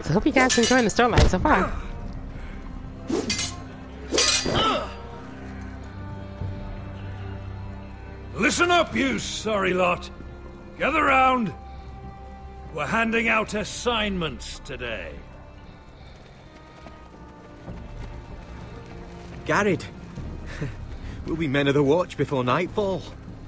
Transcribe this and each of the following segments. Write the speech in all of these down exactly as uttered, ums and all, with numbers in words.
So I hope you guys are enjoying the storyline so far. Listen up, you sorry lot. Gather round. We're handing out assignments today. Garrett. We'll be men of the watch before nightfall.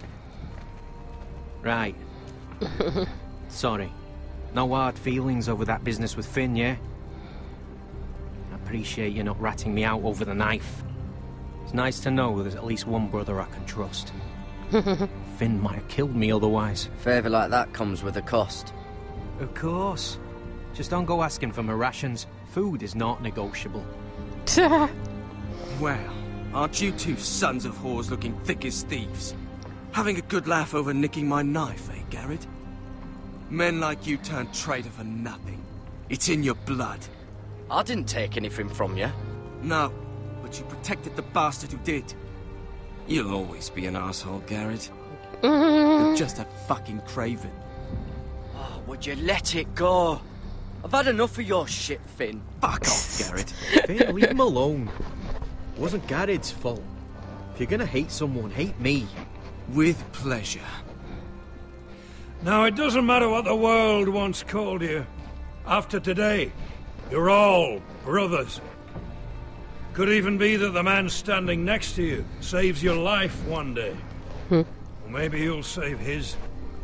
Right. Sorry. No hard feelings over that business with Finn, yeah? I appreciate you not ratting me out over the knife. It's nice to know there's at least one brother I can trust. Finn might have killed me otherwise. Favour like that comes with a cost. Of course. Just don't go asking for my rations. Food is not negotiable. Well, aren't you two sons of whores looking thick as thieves? Having a good laugh over nicking my knife, eh, Garrett? Men like you turn traitor for nothing. It's in your blood. I didn't take anything from you. No, but you protected the bastard who did. You'll always be an asshole, Garrett. You're just a fucking craven. Oh, would you let it go? I've had enough of your shit, Finn. Fuck off, Garrett. Finn, leave him alone. It wasn't Garrett's fault. If you're gonna hate someone, hate me. With pleasure. Now, it doesn't matter what the world once called you. After today, you're all brothers. Could even be that the man standing next to you saves your life one day. Hmm. Or maybe you'll save his.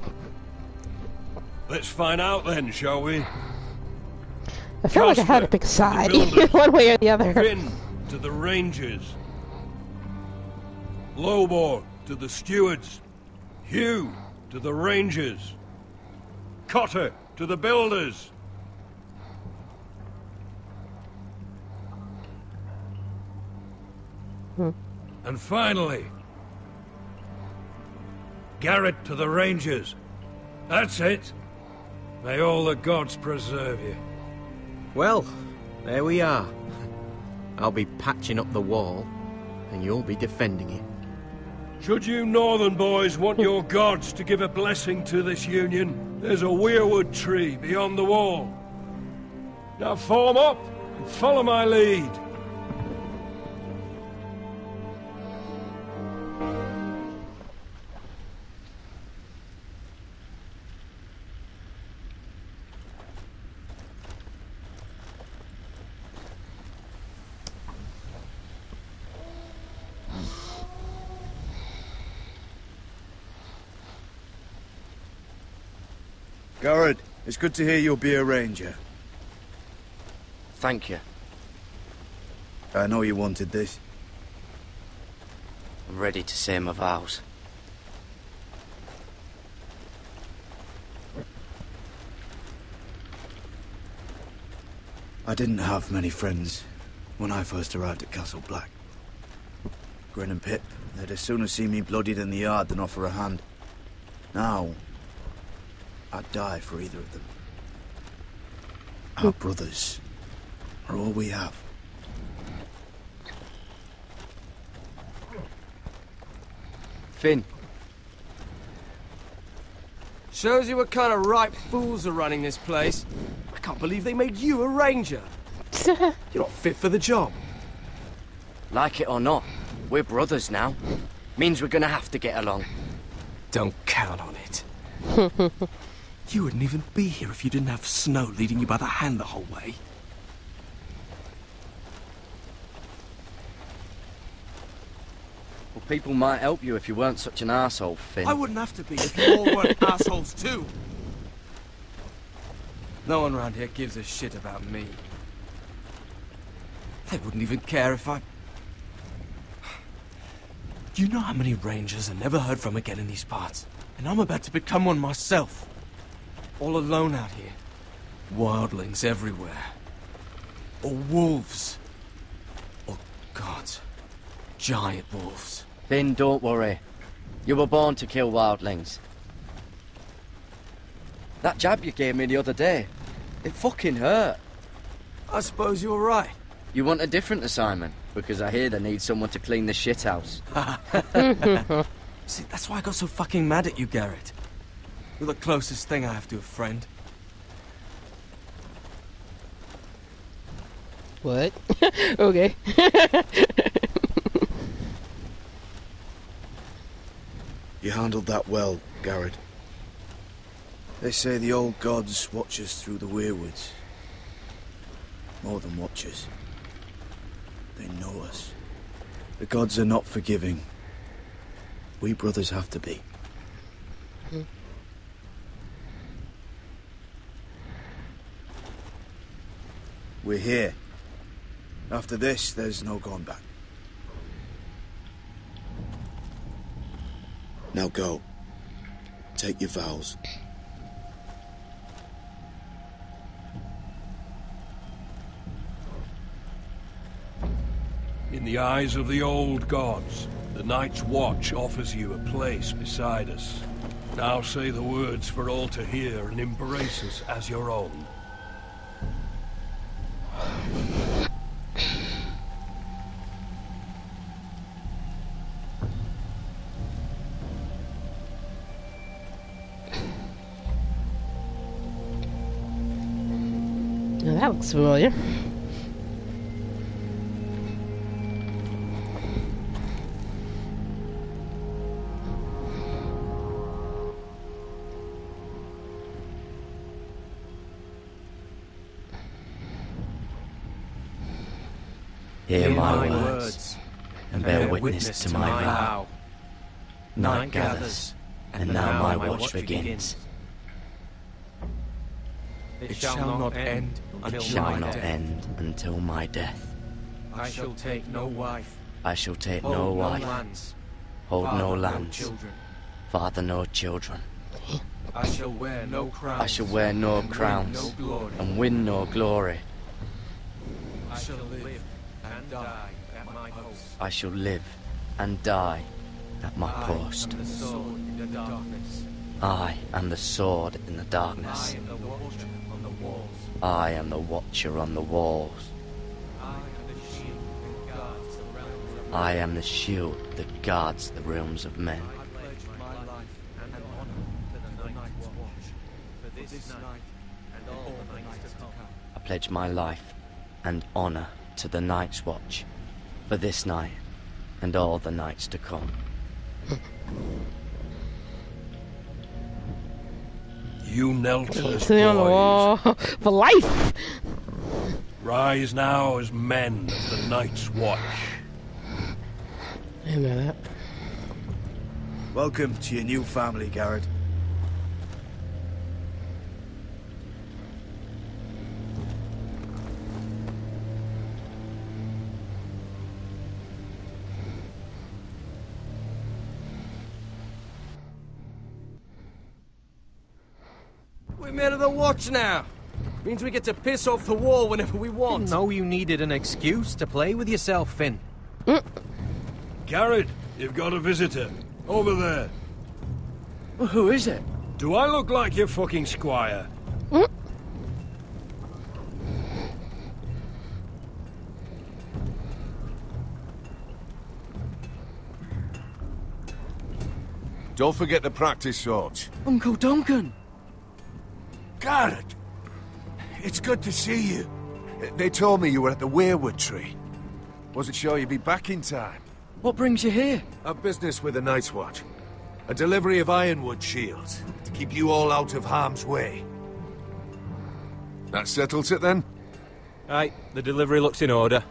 Let's find out then, shall we? I feel like I had to pick a side, one way or the other. Finn to the Rangers. Lobor to the Stewards. Hugh to the Rangers. Cotter to the Builders. Hmm. And finally, Garrett to the Rangers. That's it. May all the gods preserve you. Well, there we are. I'll be patching up the wall, and you'll be defending it. Should you northern boys want your gods to give a blessing to this union, there's a weirwood tree beyond the wall. Now form up and follow my lead. Garrett, it's good to hear you'll be a ranger. Thank you. I know you wanted this. I'm ready to say my vows. I didn't have many friends when I first arrived at Castle Black. Grin and Pip, they'd as soon as see me bloodied in the yard than offer a hand. Now, I'd die for either of them. Our brothers are all we have. Finn. Shows you what kind of ripe fools are running this place. I can't believe they made you a ranger. You're not fit for the job. Like it or not, we're brothers now. Means we're gonna have to get along. Don't count on it. You wouldn't even be here if you didn't have Snow leading you by the hand the whole way. Well, people might help you if you weren't such an arsehole, Finn. I wouldn't have to be if you all weren't assholes too. No one around here gives a shit about me. They wouldn't even care if I... Do you know how many rangers are never heard from again in these parts? And I'm about to become one myself. All alone out here. Wildlings everywhere. Or wolves. Or gods. Giant wolves. Finn, don't worry. You were born to kill wildlings. That jab you gave me the other day, it fucking hurt. I suppose you're right. You want a different assignment? Because I hear they need someone to clean the shithouse. See, that's why I got so fucking mad at you, Garrett. You're the closest thing I have to a friend. What? Okay. You handled that well, Garrett. They say the old gods watch us through the weirwoods. More than watchers. They know us. The gods are not forgiving. We brothers have to be. Hmm. We're here. After this, there's no going back. Now go. Take your vows. In the eyes of the old gods, the Night's Watch offers you a place beside us. Now say the words for all to hear and embrace us as your own. Now that looks familiar. Hear my words, and bear witness to my vow. Night gathers, and now my watch begins. It shall not end It until shall my not death. end until my death. I shall take no wife, I shall take hold no no wife, lands, hold father no no lands, children. father no children. I shall wear no crowns, I shall wear no and win crowns, no glory. and win no glory. I shall live and die at my post. I shall live and die at my I post. am the sword in the darkness. I am the sword in the I darkness. am the watcher on the walls. I am the watcher on the walls. I am the shield that guards the realms of men. I am the shield that guards the realms of men. I pledge my life and honor to the Night's Watch for this night and all the nights to come. I pledge my life and honor to the Night's Watch for this night and all the nights to come. You knelt as Painting on the boys. wall for life. Rise now as men of the Night's Watch. I know that. Welcome to your new family, Garrett. We're men of the watch now. Means we get to piss off the wall whenever we want. Didn't know you needed an excuse to play with yourself, Finn. Garrett, you've got a visitor. Over there. Well, who is it? Do I look like your fucking squire? Don't forget the practice swords. Uncle Duncan! Garrett! It's good to see you. They told me you were at the Weirwood tree. Wasn't sure you'd be back in time. What brings you here? A business with the Night's Watch. A delivery of ironwood shields to keep you all out of harm's way. That settles it then? Aye, the delivery looks in order.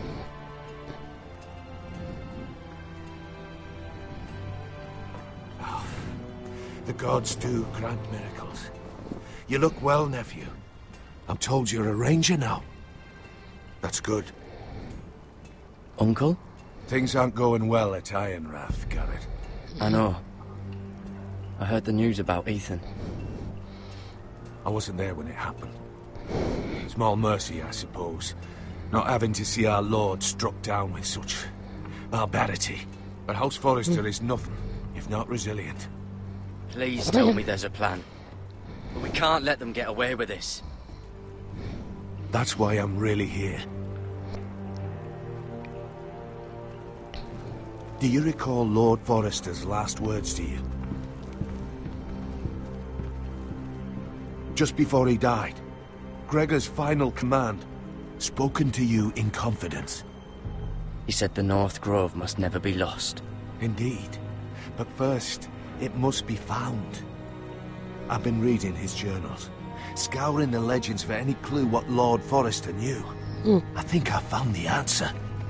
Oh, the gods do grant miracles. You look well, nephew. I'm told you're a ranger now. That's good. Uncle? Things aren't going well at Ironrath, Garrett. I know. I heard the news about Ethan. I wasn't there when it happened. Small mercy, I suppose. Not having to see our lord struck down with such barbarity. But House Forrester is nothing, if not resilient. Please tell me there's a plan. But we can't let them get away with this. That's why I'm really here. Do you recall Lord Forrester's last words to you? Just before he died, Gregor's final command, spoken to you in confidence. He said the North Grove must never be lost. Indeed. But first, it must be found. I've been reading his journals, scouring the legends for any clue what Lord Forrester knew. Mm. I think I found the answer.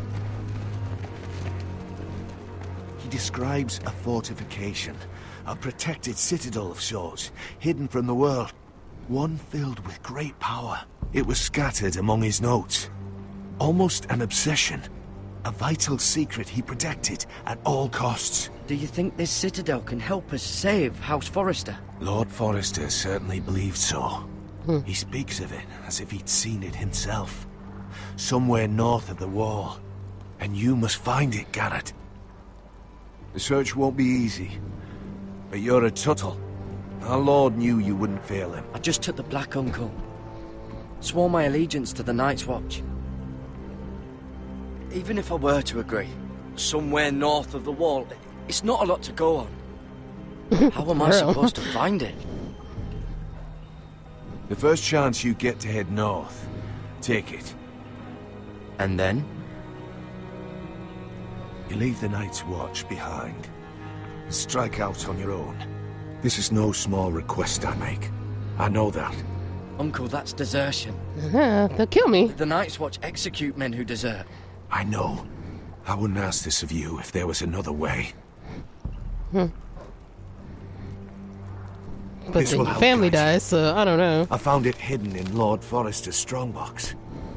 He describes a fortification, a protected citadel of sorts, hidden from the world. One filled with great power. It was scattered among his notes. Almost an obsession. A vital secret he protected at all costs. Do you think this citadel can help us save House Forrester? Lord Forrester certainly believed so. Hmm. He speaks of it as if he'd seen it himself. Somewhere north of the wall. And you must find it, Garrett. The search won't be easy. But you're a Tuttle. Our Lord knew you wouldn't fail him. I just took the Black Uncle. Swore my allegiance to the Night's Watch. Even if I were to agree, somewhere north of the wall, it's not a lot to go on. How am I supposed to find it? The first chance you get to head north, take it. And then? You leave the Night's Watch behind. And strike out on your own. This is no small request I make. I know that. Uncle, that's desertion. Uh, they'll kill me. The Night's Watch execute men who desert. I know. I wouldn't ask this of you if there was another way. Hmm. But This then will your help, family guys. dies, so I don't know. I found it hidden in Lord Forrester's strongbox.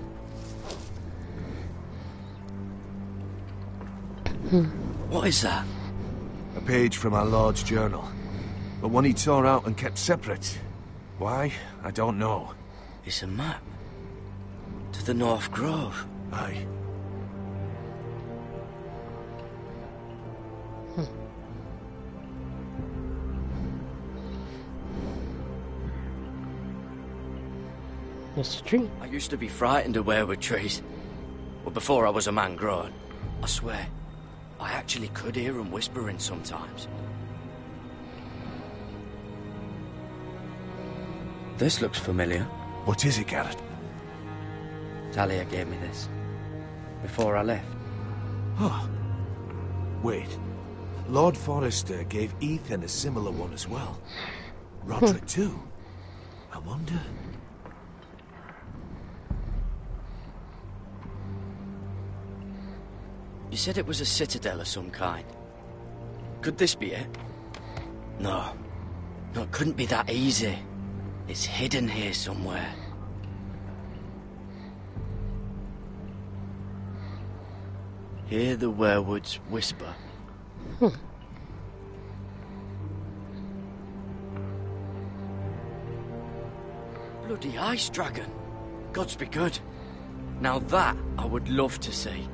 What is that? A page from our Lord's journal. But one he tore out and kept separate. Why? I don't know. It's a map. To the North Grove. Aye. It's a tree. I used to be frightened of weirwood trees. But before I was a man grown, I swear, I actually could hear them whispering sometimes. This looks familiar. What is it, Garrett? Talia gave me this. Before I left. Oh. Wait. Lord Forrester gave Ethan a similar one as well. Roderick too. I wonder... You said it was a citadel of some kind. Could this be it? No. No, it couldn't be that easy. It's hidden here somewhere. Hear the werewoods whisper. Hmm. Bloody ice dragon. Gods be good. Now that I would love to see.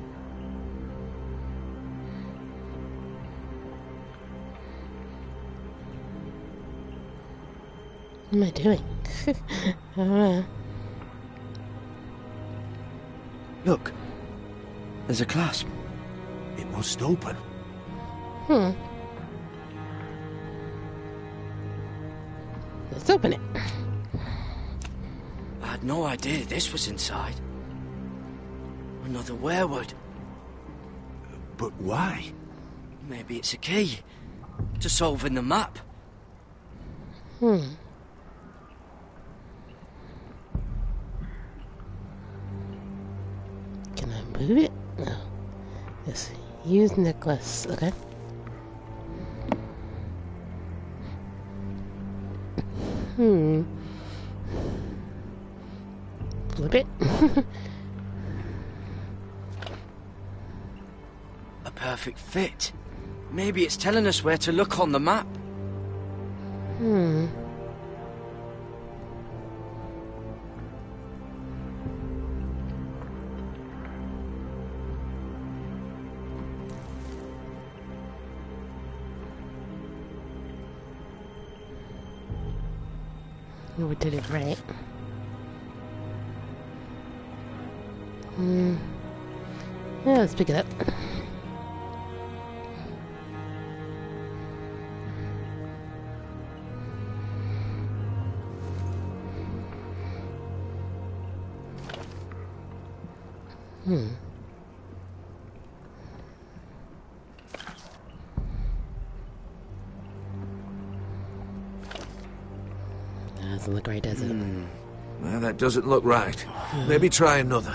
What am I doing? I don't know. Look. There's a clasp. It must open. Hmm. Let's open it. I had no idea this was inside. Another werewood. But why? Maybe it's a key to solving the map. Hmm. Can I move it? No. Let's see. Use necklace. Okay. Hmm. Flip it. A perfect fit. Maybe it's telling us where to look on the map. Hmm. We did it right. Hmm. Yeah, let's pick it up. Hmm. That doesn't look right, does it? Hmm. Well, that doesn't look right. Maybe try another.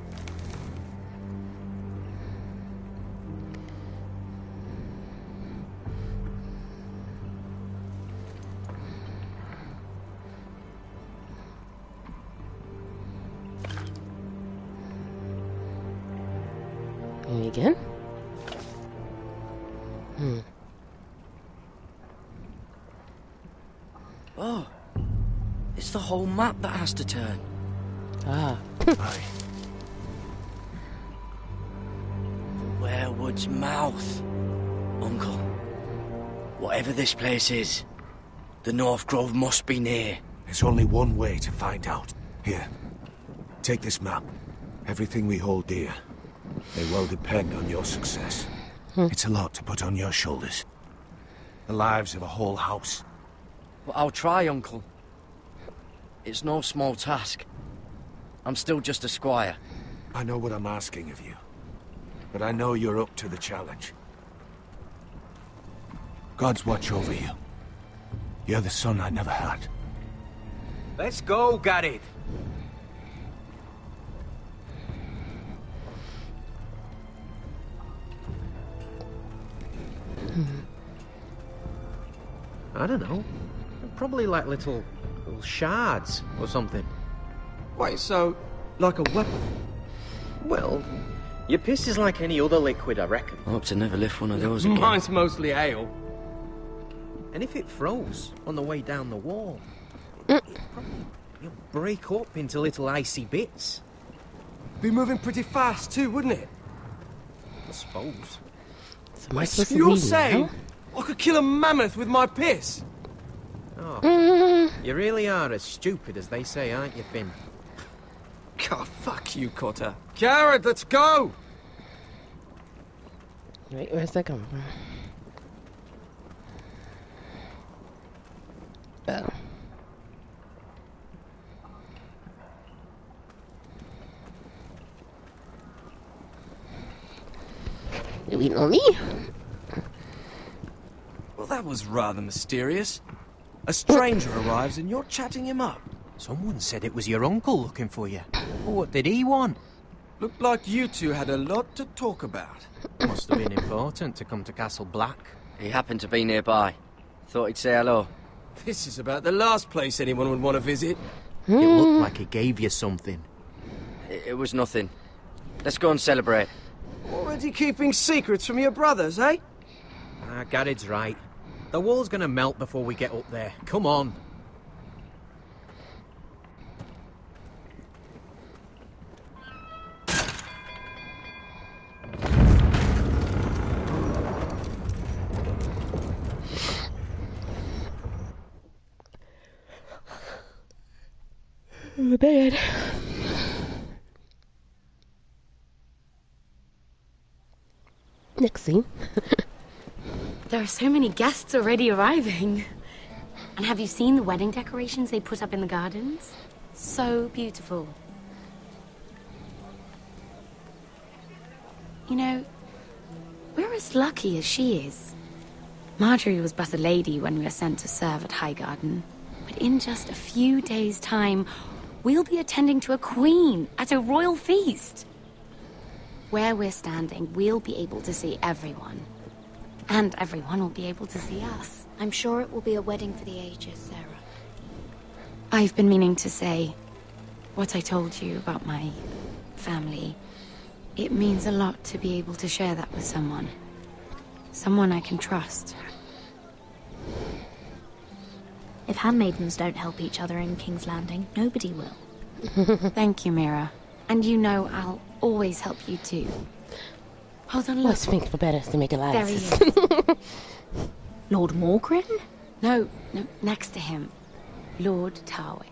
And again? Hmm. Oh, it's the whole map that has to turn. Ah. Aye. The Werewood's mouth. Uncle, whatever this place is, the North Grove must be near. There's only one way to find out. Here, take this map. Everything we hold dear may well depend on your success. Hmm. It's a lot to put on your shoulders. The lives of a whole house. Well, I'll try, Uncle. It's no small task. I'm still just a squire. I know what I'm asking of you, but I know you're up to the challenge. God's watch over you. You're the son I never had. Let's go, Gared. I don't know. Probably like little, little shards or something. Wait, so, like a weapon? Well, your piss is like any other liquid, I reckon. I hope to never lift one of those again. Mine's mostly ale. And if it froze on the way down the wall, it'll probably it'll break up into little icy bits. Be moving pretty fast too, wouldn't it? I suppose. So am I supposed to You're read saying now? I could kill a mammoth with my piss? Oh, you really are as stupid as they say, aren't you, Finn? God, fuck you, Cotter. Garrett, let's go! Wait, where's that coming from? Oh. Do we know me? Well, that was rather mysterious. A stranger arrives and you're chatting him up. Someone said it was your uncle looking for you. What did he want? Looked like you two had a lot to talk about. Must have been important to come to Castle Black. He happened to be nearby. Thought he'd say hello. This is about the last place anyone would want to visit. It looked like he gave you something. It, it was nothing. Let's go and celebrate. Already keeping secrets from your brothers, eh? Ah, Gared's right. The wall's gonna melt before we get up there. Come on. Oh, bad. Next scene. There are so many guests already arriving. And have you seen the wedding decorations they put up in the gardens? So beautiful. You know, we're as lucky as she is. Marjorie was but a lady when we were sent to serve at Highgarden. But in just a few days' time, we'll be attending to a queen at a royal feast. Where we're standing, we'll be able to see everyone. And everyone will be able to see us. I'm sure it will be a wedding for the ages, Sarah. I've been meaning to say what I told you about my family. It means a lot to be able to share that with someone. Someone I can trust. If handmaidens don't help each other in King's Landing, nobody will. Thank you, Mira. And you know I'll always help you too. Hold on, look. Let's think for better to make There he alliances. is. Lord Morgrin? No, no, next to him. Lord Tarwick.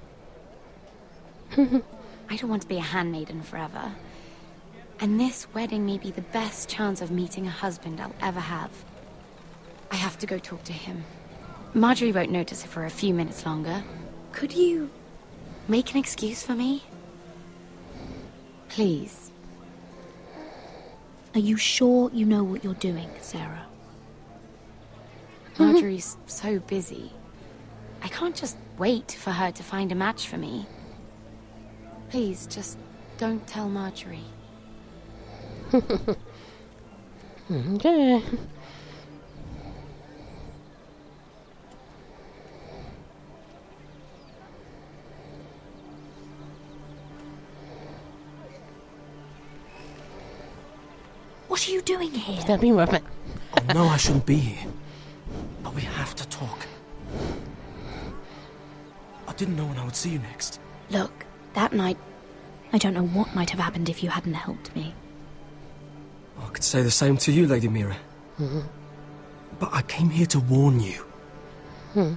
I don't want to be a handmaiden forever. And this wedding may be the best chance of meeting a husband I'll ever have. I have to go talk to him. Marjorie won't notice it for a few minutes longer. Could you make an excuse for me? Please. Are you sure you know what you're doing, Sarah? Marjorie's so busy. I can't just wait for her to find a match for me. Please, just don't tell Marjorie. Okay. What are you doing here? That'd be worth it. I know I shouldn't be here, but we have to talk. I didn't know when I would see you next. Look, that night... I don't know what might have happened if you hadn't helped me. I could say the same to you, Lady Mira. Mm-hmm. But I came here to warn you. Hmm.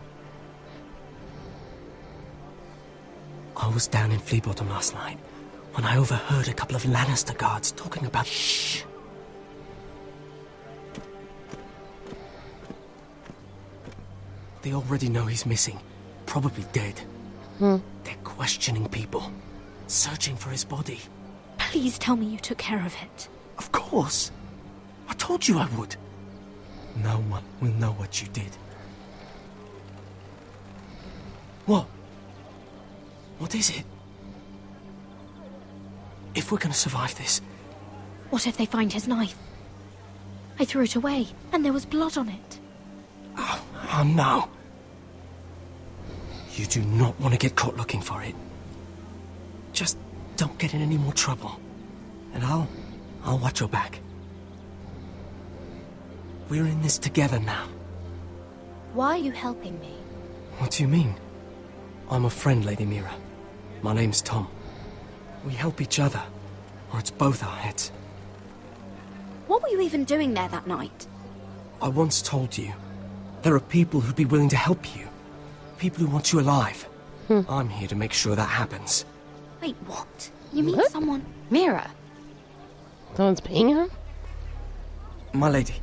I was down in Fleabottom last night when I overheard a couple of Lannister guards talking about... Shh! They already know he's missing. Probably dead. Hmm. They're questioning people. Searching for his body. Please tell me you took care of it. Of course. I told you I would. No one will know what you did. What? What is it? If we're gonna survive this... What if they find his knife? I threw it away, and there was blood on it. Oh, oh no. You do not want to get caught looking for it. Just don't get in any more trouble. And I'll... I'll watch your back. We're in this together now. Why are you helping me? What do you mean? I'm a friend, Lady Mira. My name's Tom. We help each other, or it's both our heads. What were you even doing there that night? I once told you, there are people who'd be willing to help you. People who want you alive. Hmm. I'm here to make sure that happens. Wait, what? You mean What? someone... Mira, Someone's paying her? My lady.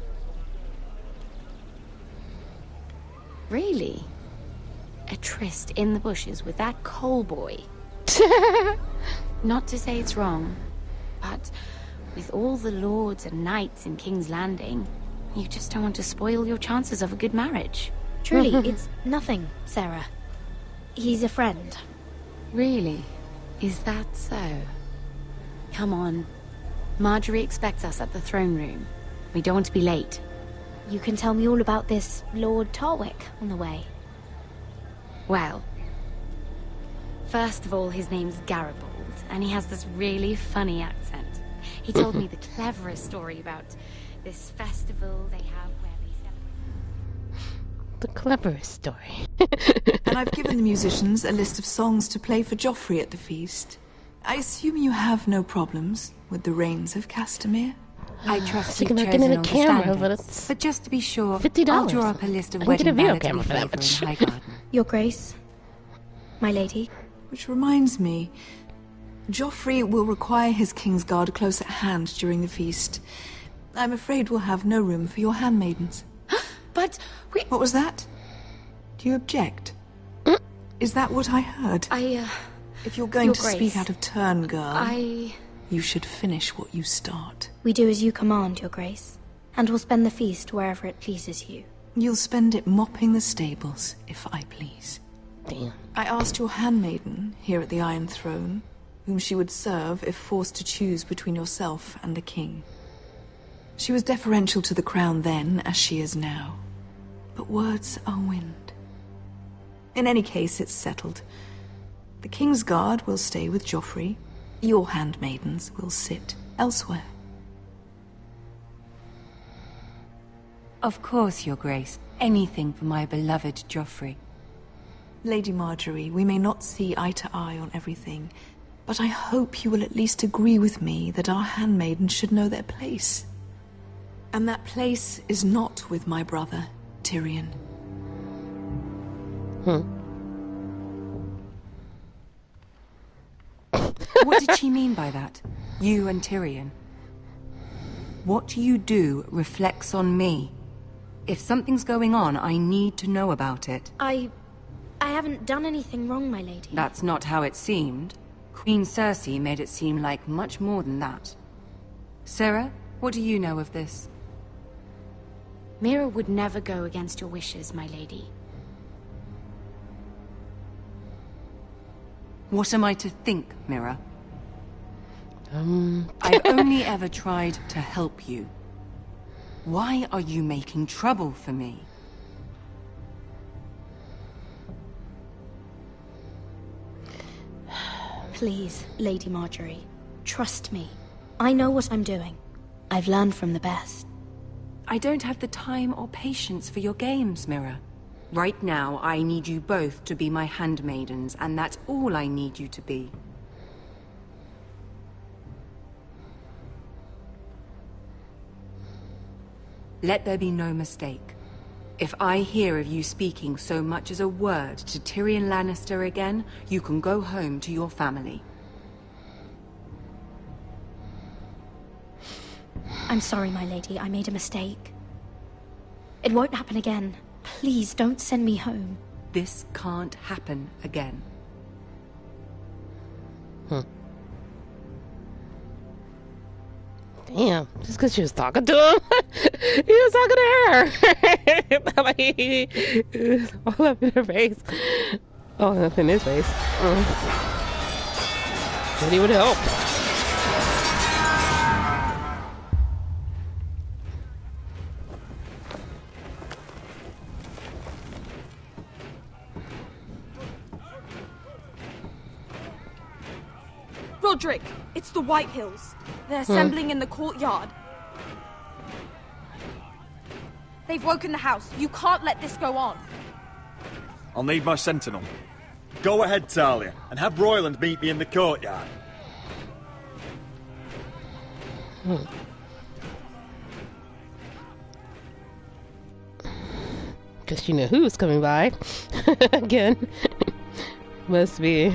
really? A tryst in the bushes with that coal boy? Not to say it's wrong, but with all the lords and knights in King's Landing, you just don't want to spoil your chances of a good marriage. Truly, it's nothing, Sarah. He's a friend. Really? Is that so? Come on. Marjorie expects us at the throne room. We don't want to be late. You can tell me all about this Lord Tarwick on the way. Well, first of all, his name's Garibald, and he has this really funny accent. He told me the cleverest story about this festival they have where they celebrate... The cleverest story. And I've given the musicians a list of songs to play for Joffrey at the feast. I assume you have no problems with the Rains of Castamere? I trust Thinking you've about getting chosen a all the camera, standards. but it's But just to be sure, fifty dollars. I'll draw up a list of I can get a wedding video ballads camera we for that favour in much. Highgarden. Your Grace, my lady. Which reminds me, Joffrey will require his Kingsguard close at hand during the feast. I'm afraid we'll have no room for your handmaidens. But we... What was that? Do you object? Is that what I heard? I, uh... If you're going Your to Grace, speak out of turn, girl, I... you should finish what you start. We do as you command, Your Grace, and we'll spend the feast wherever it pleases you. You'll spend it mopping the stables, if I please. Damn. I asked your handmaiden, here at the Iron Throne, whom she would serve if forced to choose between yourself and the king. She was deferential to the crown then, as she is now. But words are wind. In any case, it's settled. The Kingsguard will stay with Joffrey. Your handmaidens will sit elsewhere. Of course, Your Grace. Anything for my beloved Joffrey. Lady Marjorie, we may not see eye to eye on everything, but I hope you will at least agree with me that our handmaidens should know their place. And that place is not with my brother, Tyrion. Hmm. What did she mean by that? You and Tyrion? What you do reflects on me. If something's going on, I need to know about it. I... I haven't done anything wrong, my lady. That's not how it seemed. Queen Cersei made it seem like much more than that. Sarah, What do you know of this? Mira would never go against your wishes, my lady. What am I to think, Mira? Um... I've only ever tried to help you. Why are you making trouble for me? Please, Lady Marjorie, trust me. I know what I'm doing. I've learned from the best. I don't have the time or patience for your games, Mira. Right now, I need you both to be my handmaidens, and that's all I need you to be. Let there be no mistake. If I hear of you speaking so much as a word to Tyrion Lannister again, you can go home to your family. I'm sorry, my lady. I made a mistake. It won't happen again. Please don't send me home. This can't happen again. Hmm. Damn, just because she was talking to him? He was talking to her! Like, it was all up in her face. All up in his face. Mm. Said he would help. Roderick, it's the Whitehills. They're assembling hmm. in the courtyard. They've woken the house. You can't let this go on. I'll need my sentinel. Go ahead, Talia, and have Royland meet me in the courtyard. Hmm. Guess you know who's coming by. Again. Must be...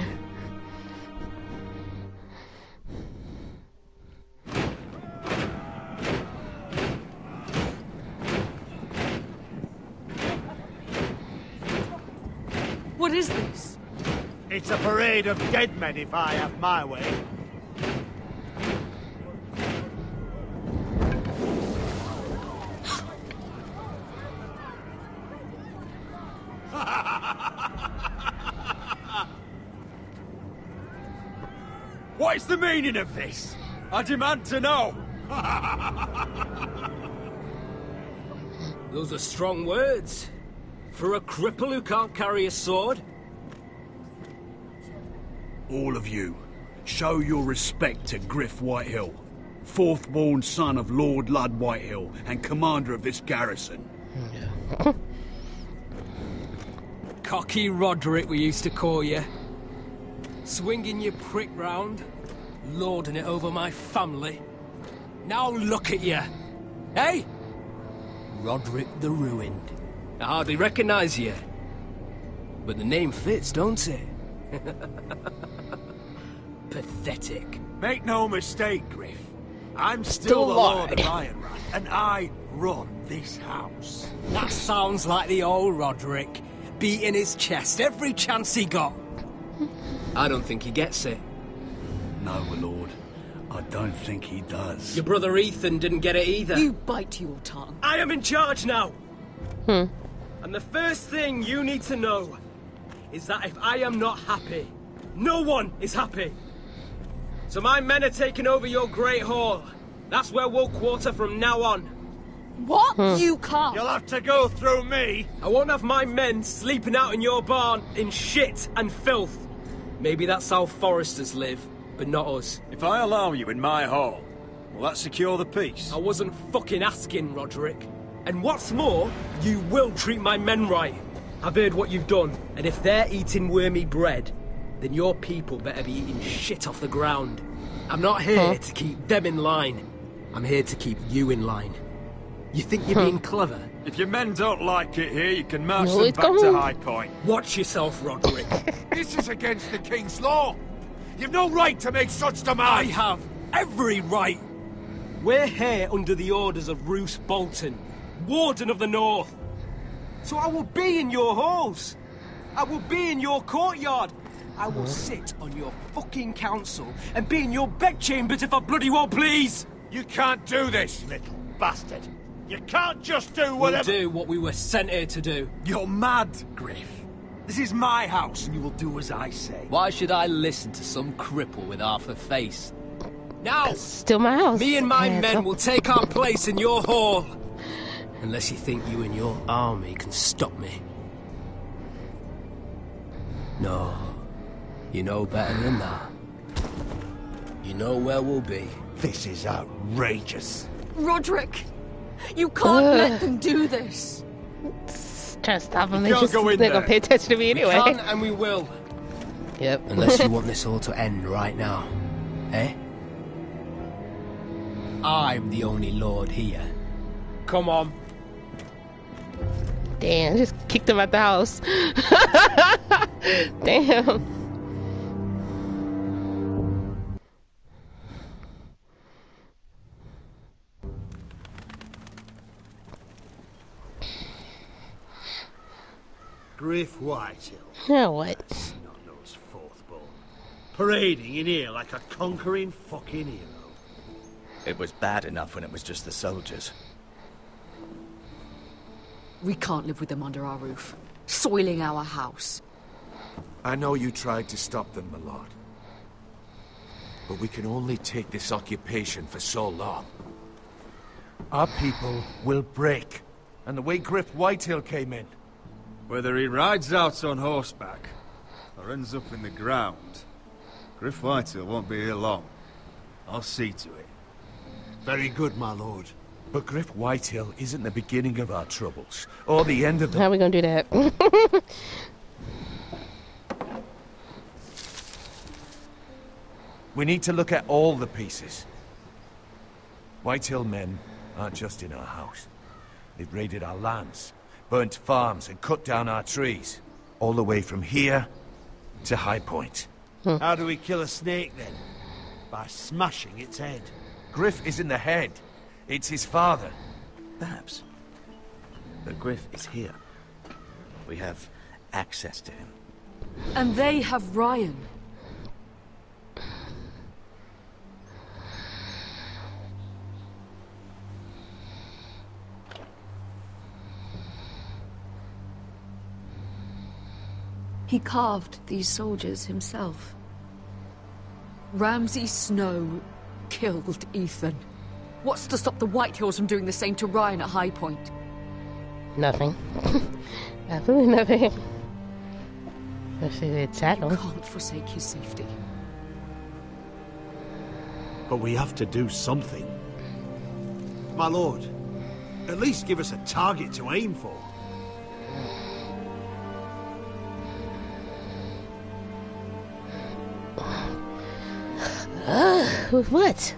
What is this? It's a parade of dead men, if I have my way. What is the meaning of this? I demand to know! Those are strong words. For a cripple who can't carry a sword? All of you, show your respect to Griff Whitehill, fourth-born son of Lord Ludd Whitehill and commander of this garrison. Cocky Roderick, we used to call you. Swinging your prick round, lording it over my family. Now look at you. Hey? Roderick the Ruined. I hardly recognise you. But the name fits, don't it? Pathetic. Make no mistake, Griff. I'm still, still the Lord. Lord of Ironrand, and I run this house. That sounds like the old Roderick, beating his chest every chance he got. I don't think he gets it. No, my lord. I don't think he does. Your brother Ethan didn't get it either. You bite your tongue. I am in charge now! Hmm. And the first thing you need to know is that if I am not happy, no one is happy. So my men are taking over your Great Hall. That's where we'll quarter from now on. What? Hmm. You can't. You'll have to go through me. I won't have my men sleeping out in your barn in shit and filth. Maybe that's how Foresters live, but not us. If I allow you in my hall, will that secure the peace? I wasn't fucking asking, Roderick. And what's more, you will treat my men right. I've heard what you've done, and if they're eating wormy bread, then your people better be eating shit off the ground. I'm not here huh? to keep them in line. I'm here to keep you in line. You think you're huh. being clever? If your men don't like it here, you can march no, them back to High Point. Watch yourself, Roderick. This is against the King's law. You've no right to make such demands. I have every right. We're here under the orders of Roose Bolton, Warden of the North. So I will be in your halls. I will be in your courtyard. I will sit on your fucking council and be in your bedchambers if I bloody well please. You can't do this! Little bastard! You can't just do We'll whatever- do what we were sent here to do. You're mad, Griff. This is my house, and you will do as I say. Why should I listen to some cripple with half a face? Now, still my house. me and my Yeah, men so- will take our place in your hall. Unless you think you and your army can stop me. No, you know better than that. You know where we'll be. This is outrageous. Roderick, you can't Ugh. let them do this. Try to stop them. You They can't just, go in they're there. gonna pay attention to me We anyway. can and we will. Yep. Unless you want this all to end right now. Eh? I'm the only lord here. Come on. Damn, I just kicked him out the house. Damn. Griff Whitehill. Now what? Snot-nosed fourth-born. Parading in here like a conquering fucking hero. It was bad enough when it was just the soldiers. We can't live with them under our roof, soiling our house. I know you tried to stop them, my lord. But we can only take this occupation for so long. Our people will break. And the way Griff Whitehill came in. Whether he rides out on horseback or ends up in the ground, Griff Whitehill won't be here long. I'll see to it. Very good, my lord. But Griff Whitehill isn't the beginning of our troubles, or the end of them. How are we gonna do that? We need to look at all the pieces. Whitehill men aren't just in our house. They've raided our lands, burnt farms, and cut down our trees. All the way from here to High Point. How do we kill a snake, then? By smashing its head. Griff isn't the head. It's his father. Perhaps. But Griff is here. We have access to him. And they have Ryan. He carved these soldiers himself. Ramsay Snow killed Ethan. What's to stop the Whitehills from doing the same to Ryan at High Point? Nothing. Absolutely nothing. Especially the saddle. You can't forsake his safety. But we have to do something. My lord, at least give us a target to aim for. Uh, with what?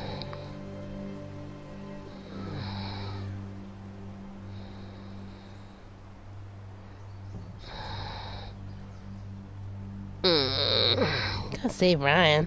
Mm, gotta save Ryan.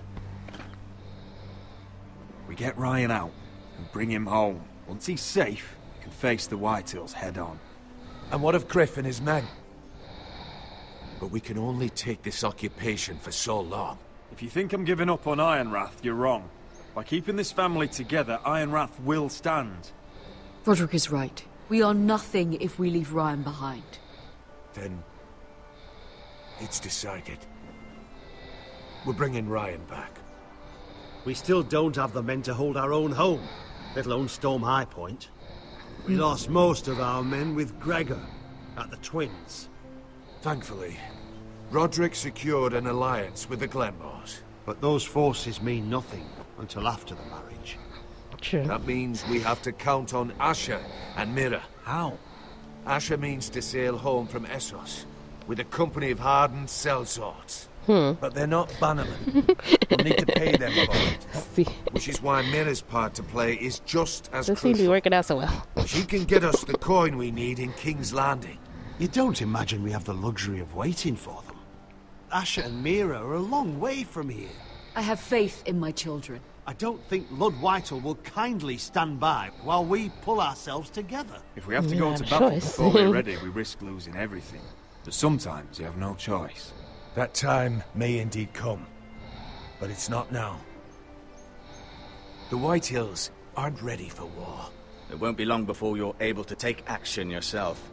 We get Ryan out and bring him home. Once he's safe, we can face the Whitehills head on. And what of Griff and his men? But we can only take this occupation for so long. If you think I'm giving up on Ironrath, you're wrong. By keeping this family together, Ironrath will stand. Roderick is right. We are nothing if we leave Ryan behind. Then it's decided. We're bringing Ryan back. We still don't have the men to hold our own home, let alone storm High Point. We lost most of our men with Gregor at the Twins. Thankfully, Roderick secured an alliance with the Glenmores. But those forces mean nothing until after the marriage. True. That means we have to count on Asher and Mira. How? Asher means to sail home from Essos with a company of hardened sellswords. Hmm. But they're not bannermen. We'll need to pay them for it. Which is why Mira's part to play is just as Doesn't seem to be crucial. working out so well. She can get us the coin we need in King's Landing. You don't imagine we have the luxury of waiting for them. Asher and Mira are a long way from here. I have faith in my children. I don't think Lord Whitehill will kindly stand by while we pull ourselves together. If we have to Yeah, go to battle choice. before we're ready, we risk losing everything. But sometimes you have no choice. That time may indeed come, but it's not now. The Whitehills aren't ready for war. It won't be long before you're able to take action yourself.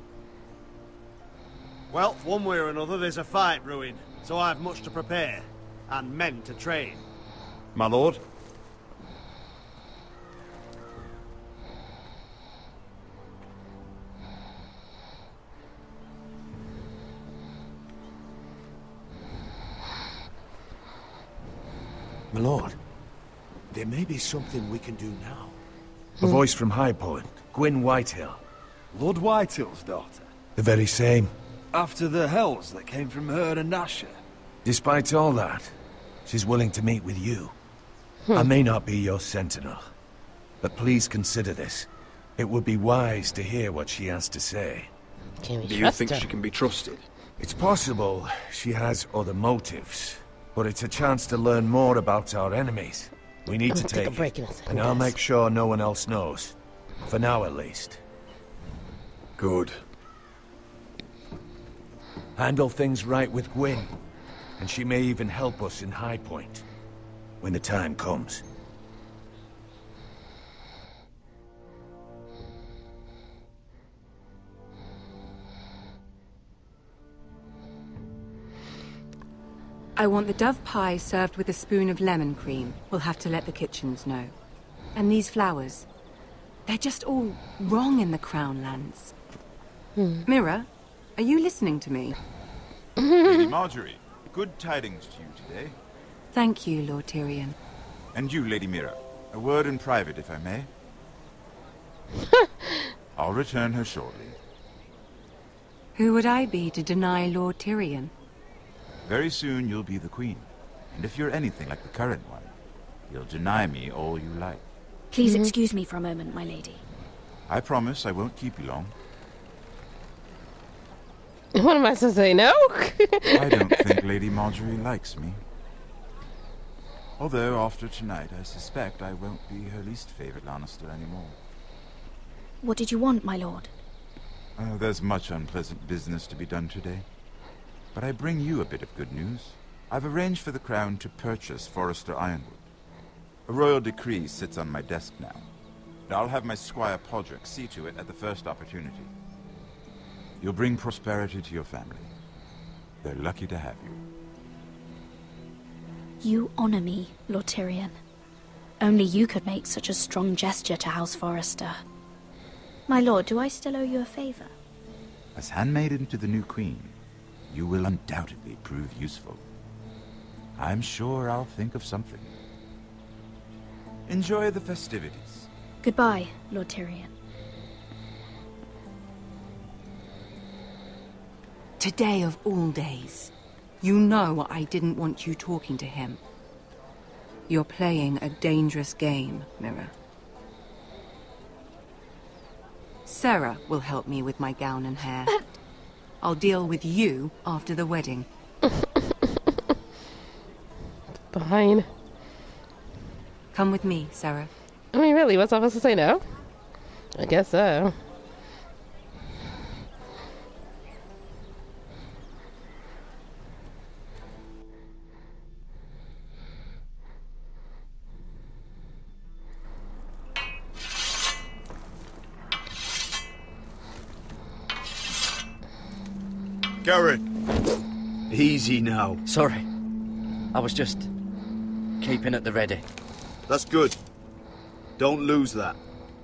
Well, one way or another, there's a fight brewing, so I have much to prepare, and men to train. My lord? My lord, there may be something we can do now. A voice from High Point, Gwyn Whitehill. Lord Whitehill's daughter? The very same. After the hells that came from her and Asher? Despite all that, she's willing to meet with you. Hmm. I may not be your sentinel, but please consider this. It would be wise to hear what she has to say. Can we Do you trust think her? she can be trusted? It's possible she has other motives, but it's a chance to learn more about our enemies. We need I'm to gonna take take a break in it, a second, and I'll guys. make sure no one else knows. For now, at least. Good. Handle things right with Gwyn, and she may even help us in High Point, when the time comes. I want the dove pie served with a spoon of lemon cream. We'll have to let the kitchens know. And these flowers. They're just all wrong in the Crown lands. Hmm. Mira, are you listening to me? Lady Marjorie, good tidings to you today. Thank you, Lord Tyrion. And you, Lady Mira. A word in private, if I may. I'll return her shortly. Who would I be to deny Lord Tyrion? Very soon you'll be the queen. And if you're anything like the current one, you'll deny me all you like. Please Mm-hmm. excuse me for a moment, my lady. I promise I won't keep you long. What am I supposed to say? No? I don't think Lady Marjorie likes me. Although, after tonight, I suspect I won't be her least favorite Lannister anymore. What did you want, my lord? Uh, there's much unpleasant business to be done today. But I bring you a bit of good news. I've arranged for the Crown to purchase Forrester Ironwood. A royal decree sits on my desk now. And I'll have my squire Podrick see to it at the first opportunity. You'll bring prosperity to your family. They're lucky to have you. You honor me, Lord Tyrion. Only you could make such a strong gesture to House Forrester. My lord, do I still owe you a favor? As handmaiden to the new queen, you will undoubtedly prove useful. I'm sure I'll think of something. Enjoy the festivities. Goodbye, Lord Tyrion. Today of all days. You know I didn't want you talking to him. You're playing a dangerous game, Mira. Sarah will help me with my gown and hair. But... I'll deal with you after the wedding. Fine. Come with me, Sarah. I mean, really, what's I supposed to say? No? I guess so. Garrett! Easy now. Sorry. I was just keeping at the ready. That's good. Don't lose that.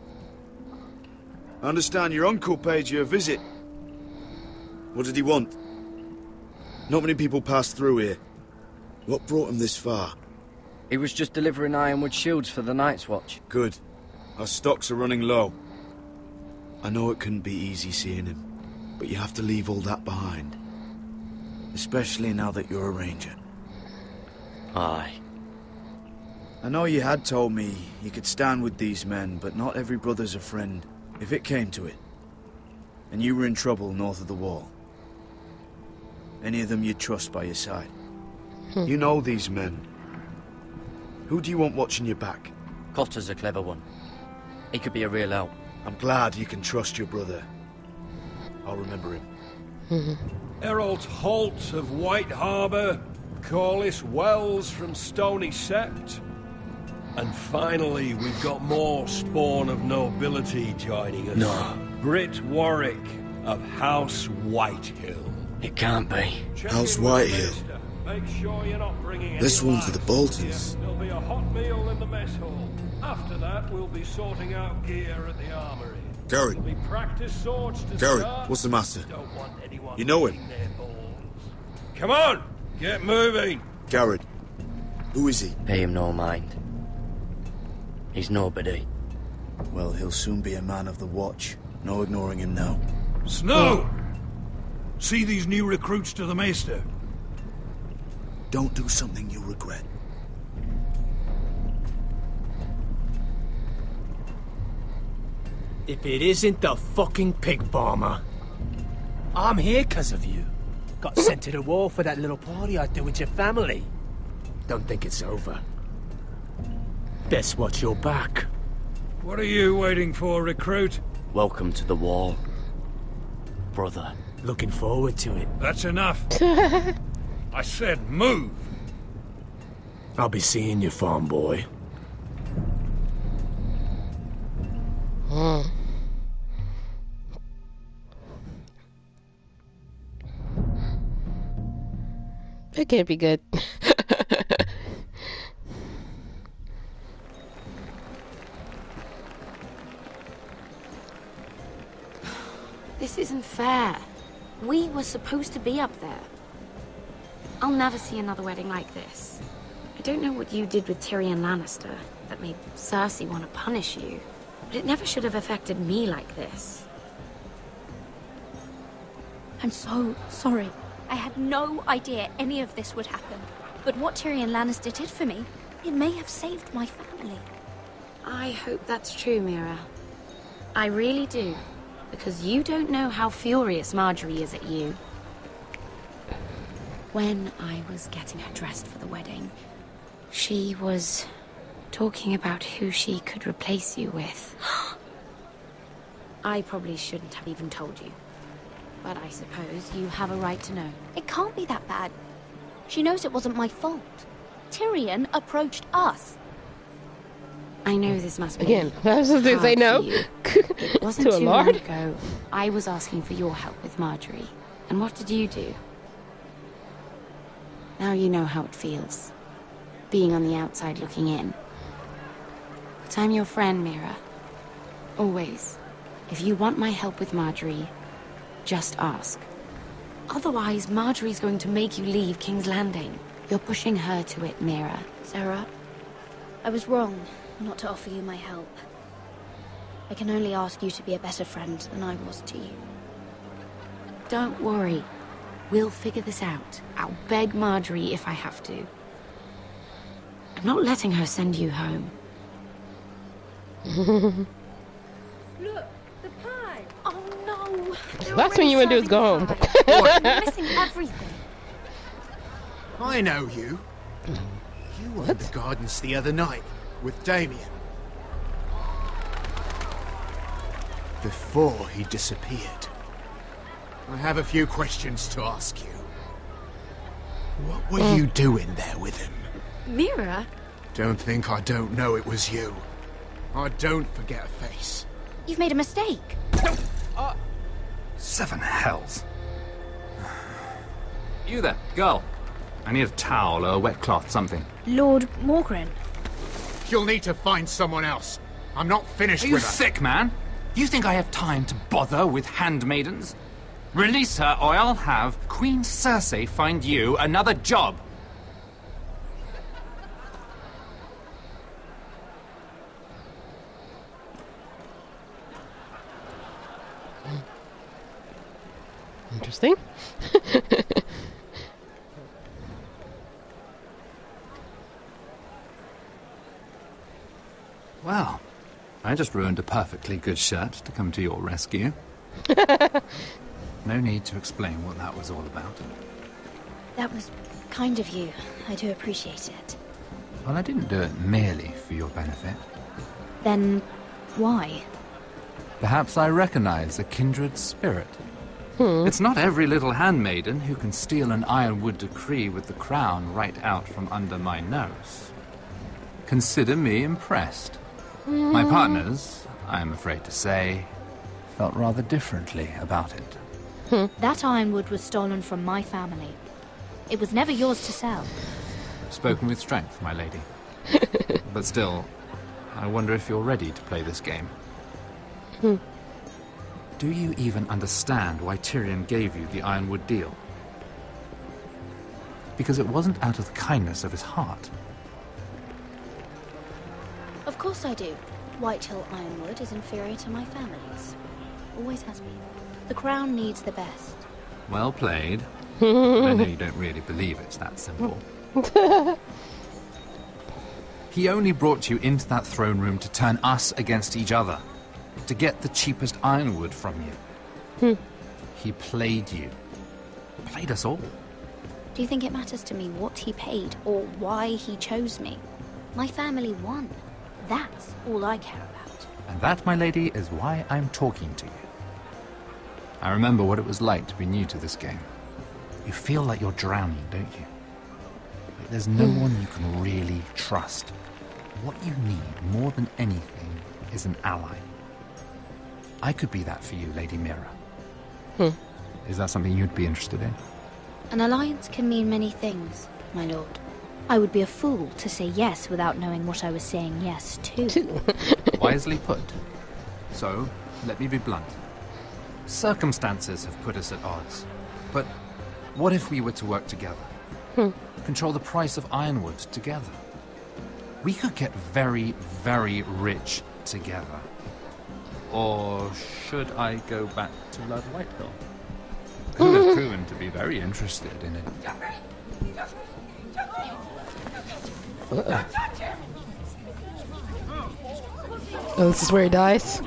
I understand your uncle paid you a visit. What did he want? Not many people pass through here. What brought him this far? He was just delivering Ironwood shields for the Night's Watch. Good. Our stocks are running low. I know it couldn't be easy seeing him, but you have to leave all that behind. Especially now that you're a ranger. Aye. I know you had told me you could stand with these men, but not every brother's a friend, if it came to it. And you were in trouble north of the wall. Any of them you'd trust by your side. You know these men. Who do you want watching your back? Cotter's a clever one. He could be a real help. I'm glad you can trust your brother. I'll remember him. Errol Holt of White Harbour, Corliss Wells from Stony Sept. And finally, we've got more spawn of nobility joining us. No. Britt Warwick of House Whitehill. It can't be. House Whitehill. Make sure you're not bringing any This one to the lights. Boltons. There'll be a hot meal in the mess hall. After that, we'll be sorting out gear at the armory. Gary. There'll be practice swords to Gary, start. what's the matter? Don't want anyone You know him? eating their balls. Come on, get moving. Garrett. Who is he? Pay him no mind. He's nobody. Well, he'll soon be a man of the watch. No ignoring him now. Snow! See these new recruits to the Maester? Don't do something you'll regret. If it isn't the fucking pig farmer. I'm here because of you. Got sent to the war for that little party I did with your family. Don't think it's over. Best watch your back. What are you waiting for, recruit? Welcome to the wall, brother. Looking forward to it. That's enough. I said move. I'll be seeing you, farm boy. Hmm. It can't be good. This isn't fair. We were supposed to be up there. I'll never see another wedding like this. I don't know what you did with Tyrion Lannister that made Cersei want to punish you, but it never should have affected me like this. I'm so sorry. I had no idea any of this would happen. But what Tyrion Lannister did for me, it may have saved my family. I hope that's true, Mira. I really do. Because you don't know how furious Marjorie is at you. When I was getting her dressed for the wedding, she was talking about who she could replace you with. I probably shouldn't have even told you. But I suppose you have a right to know. It can't be that bad. She knows it wasn't my fault. Tyrion approached us. I know this must be Again, I was supposed to say no. It wasn't To a too lord? long ago. I was asking for your help with Marjorie. And what did you do? Now you know how it feels. Being on the outside looking in. But I'm your friend, Mira. Always. If you want my help with Marjorie, just ask. Otherwise, Marjorie's going to make you leave King's Landing. You're pushing her to it, Mira. Sarah, I was wrong not to offer you my help. I can only ask you to be a better friend than I was to you. Don't worry. We'll figure this out. I'll beg Marjorie if I have to. I'm not letting her send you home. Look, the pie! Oh no! They're Last thing you want to do is go home. You're missing everything. I know you. You were in the gardens the other night with Damien. Before he disappeared. I have a few questions to ask you. What were you doing there with him? Mira? Don't think I don't know it was you. I don't forget a face. You've made a mistake. Uh, Seven hells. You there, girl. I need a towel or a wet cloth, something. Lord Morgren. You'll need to find someone else. I'm not finished Are you with her. sick, man? You think I have time to bother with handmaidens? Release her, or I'll have Queen Cersei find you another job. Interesting. Well, I just ruined a perfectly good shirt to come to your rescue. No need to explain what that was all about. That was kind of you. I do appreciate it. Well, I didn't do it merely for your benefit. Then, why? Perhaps I recognize a kindred spirit. It's not every little handmaiden who can steal an ironwood decree with the crown right out from under my nose. Consider me impressed. My partners, I am afraid to say, felt rather differently about it. That ironwood was stolen from my family. It was never yours to sell. Spoken with strength, my lady. But still, I wonder if you're ready to play this game. Do you even understand why Tyrion gave you the ironwood deal? Because it wasn't out of the kindness of his heart. Of course I do. Whitehill Ironwood is inferior to my family's. Always has been. The crown needs the best. Well played. I know you don't really believe it's that simple. He only brought you into that throne room to turn us against each other. To get the cheapest ironwood from you. He played you. Played us all. Do you think it matters to me what he paid or why he chose me? My family won. That's all I care about. And that, my lady, is why I'm talking to you. I remember what it was like to be new to this game. You feel like you're drowning, don't you? Like there's no one you can really trust. What you need, more than anything, is an ally. I could be that for you, Lady Mira. Hmm. Is that something you'd be interested in? An alliance can mean many things, my lord. I would be a fool to say yes without knowing what I was saying yes to. Wisely put. So, let me be blunt. Circumstances have put us at odds. But what if we were to work together? Hmm. Control the price of ironwood together? We could get very, very rich together. Or should I go back to Lord Whitehill? Who has proven to be very interested in it. Uh-uh. Oh, this is where he dies?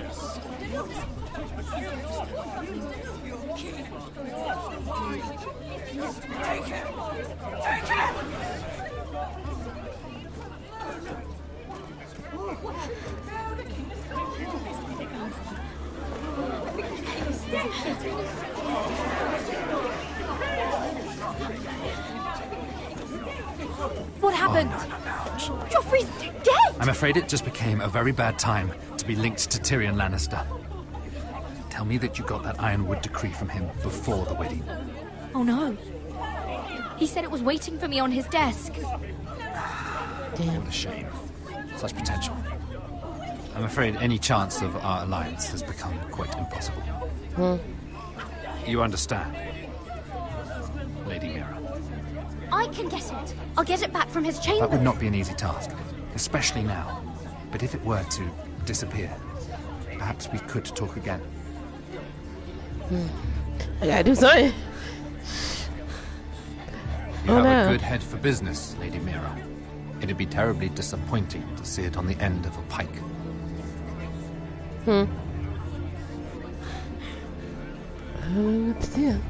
What happened? Joffrey's dead! I'm afraid it just became a very bad time to be linked to Tyrion Lannister. Tell me that you got that ironwood decree from him before the wedding. Oh no. He said it was waiting for me on his desk. Damn. What a shame. Such potential. I'm afraid any chance of our alliance has become quite impossible. Hmm. You understand, Lady Mira? I can get it. I'll get it back from his chamber. That would not be an easy task, especially now. But if it were to disappear, perhaps we could talk again. Hmm. I gotta do something. You Oh, have no. a good head for business, Lady Mira. It'd be terribly disappointing to see it on the end of a pike. Hmm. I don't know what to do.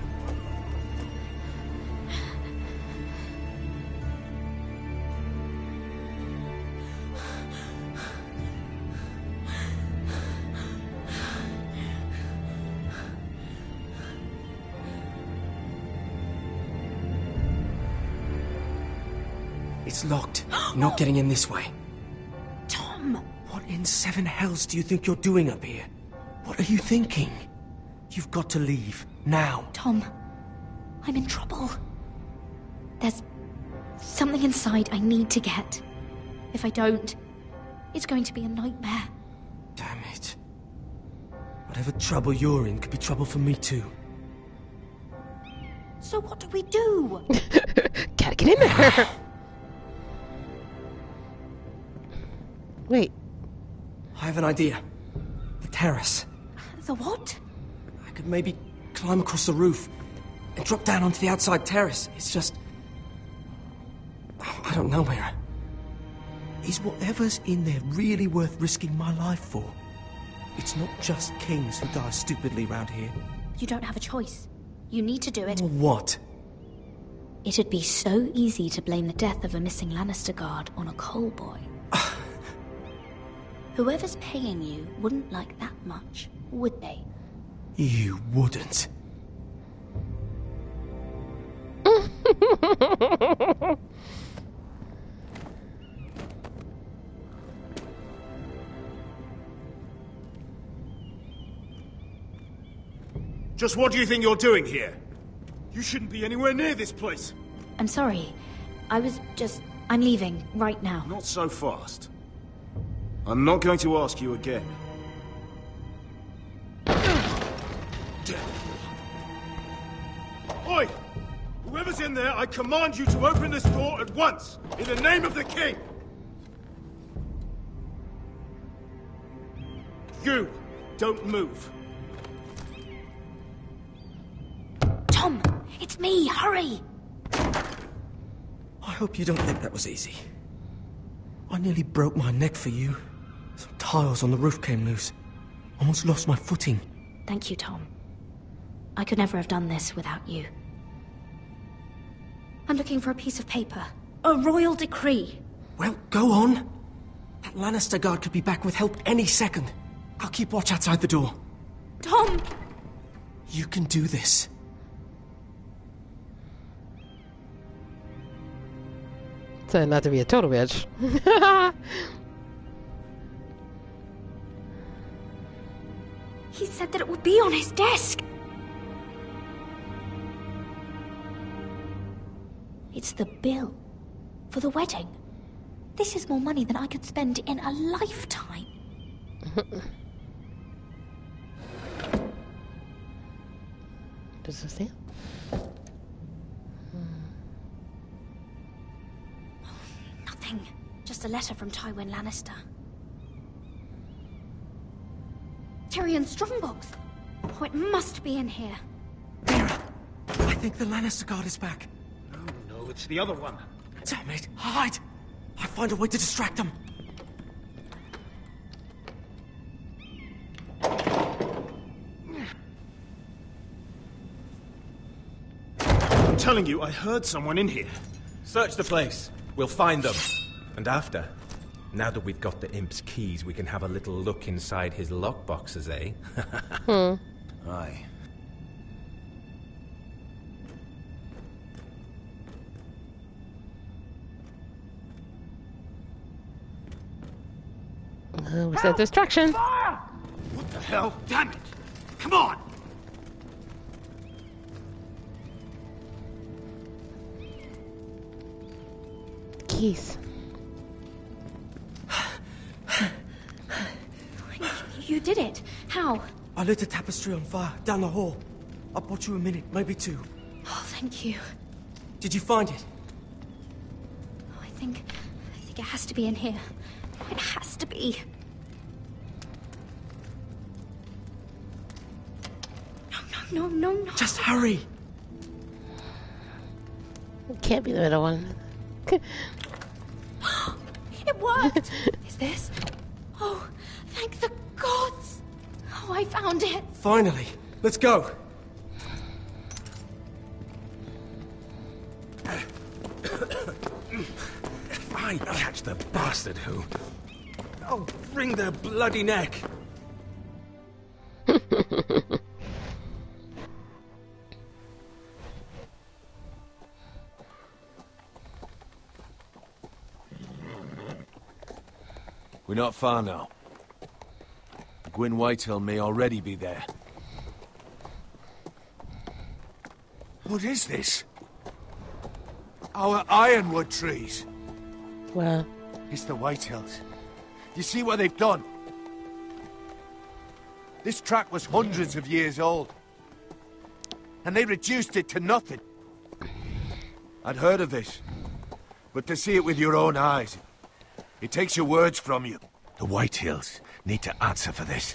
It's locked. You're not getting in this way. Tom! What in seven hells do you think you're doing up here? What are you thinking? You've got to leave. Now. Tom, I'm in trouble. There's something inside I need to get. If I don't, it's going to be a nightmare. Damn it. Whatever trouble you're in could be trouble for me too. So what do we do? Gotta get in there. Wait. I have an idea. The terrace. The what? I could maybe climb across the roof and drop down onto the outside terrace. It's just... I don't know, Mira. Is whatever's in there really worth risking my life for? It's not just kings who die stupidly round here. You don't have a choice. You need to do it. What? It'd be so easy to blame the death of a missing Lannister guard on a coal boy. Whoever's paying you wouldn't like that much, would they? You wouldn't. Just what do you think you're doing here? You shouldn't be anywhere near this place. I'm sorry. I was just... I'm leaving, right now. Not so fast. I'm not going to ask you again. Oi! Whoever's in there, I command you to open this door at once, in the name of the king! You, don't move. Tom, it's me, hurry! I hope you don't think that was easy. I nearly broke my neck for you. Some tiles on the roof came loose. Almost lost my footing. Thank you, Tom. I could never have done this without you. I'm looking for a piece of paper. A royal decree. Well, go on. That Lannister guard could be back with help any second. I'll keep watch outside the door. Tom! You can do this. Trying not to be a total bitch. He said that it would be on his desk. It's the bill for the wedding. This is more money than I could spend in a lifetime. Does this say? Nothing. Just a letter from Tywin Lannister. Tyrion Strongbox. Oh, it must be in here. I think the Lannister guard is back. No, it's the other one. Damn it! Hide! I'll find a way to distract them. I'm telling you, I heard someone in here. Search the place. We'll find them. And after, now that we've got the imp's keys, we can have a little look inside his lockboxes, eh? Hmm. Aye. Uh, what's that distraction? What the hell? Damn it! Come on! Keys. You did it. How? I lit a tapestry on fire down the hall. I bought you a minute, maybe two. Oh, thank you. Did you find it? Oh, I think... I think it has to be in here. Oh, it has to be. No, no, no, no, no. Just hurry. It can't be the middle one. It worked! Is this? Oh, thank the gods! Oh, I found it! Finally. Let's go. If I catch the bastard who... I'll wring their bloody neck. We're not far now. Gwyn Whitehill may already be there. What is this? Our ironwood trees. Wow. It's the Whitehills. You see what they've done? This track was hundreds of years old. And they reduced it to nothing. I'd heard of this. But to see it with your own eyes, it takes your words from you. The Whitehills need to answer for this.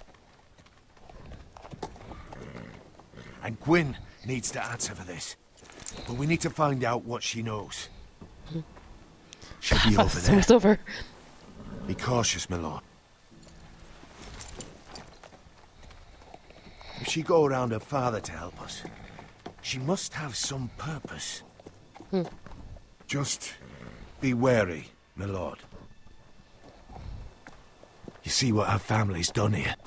And Gwyn needs to answer for this. But we need to find out what she knows. She'll be over there. It's over. Be cautious, my lord. If she go around her father to help us, she must have some purpose. Hmm. Just be wary, my lord. You see what our family's done here?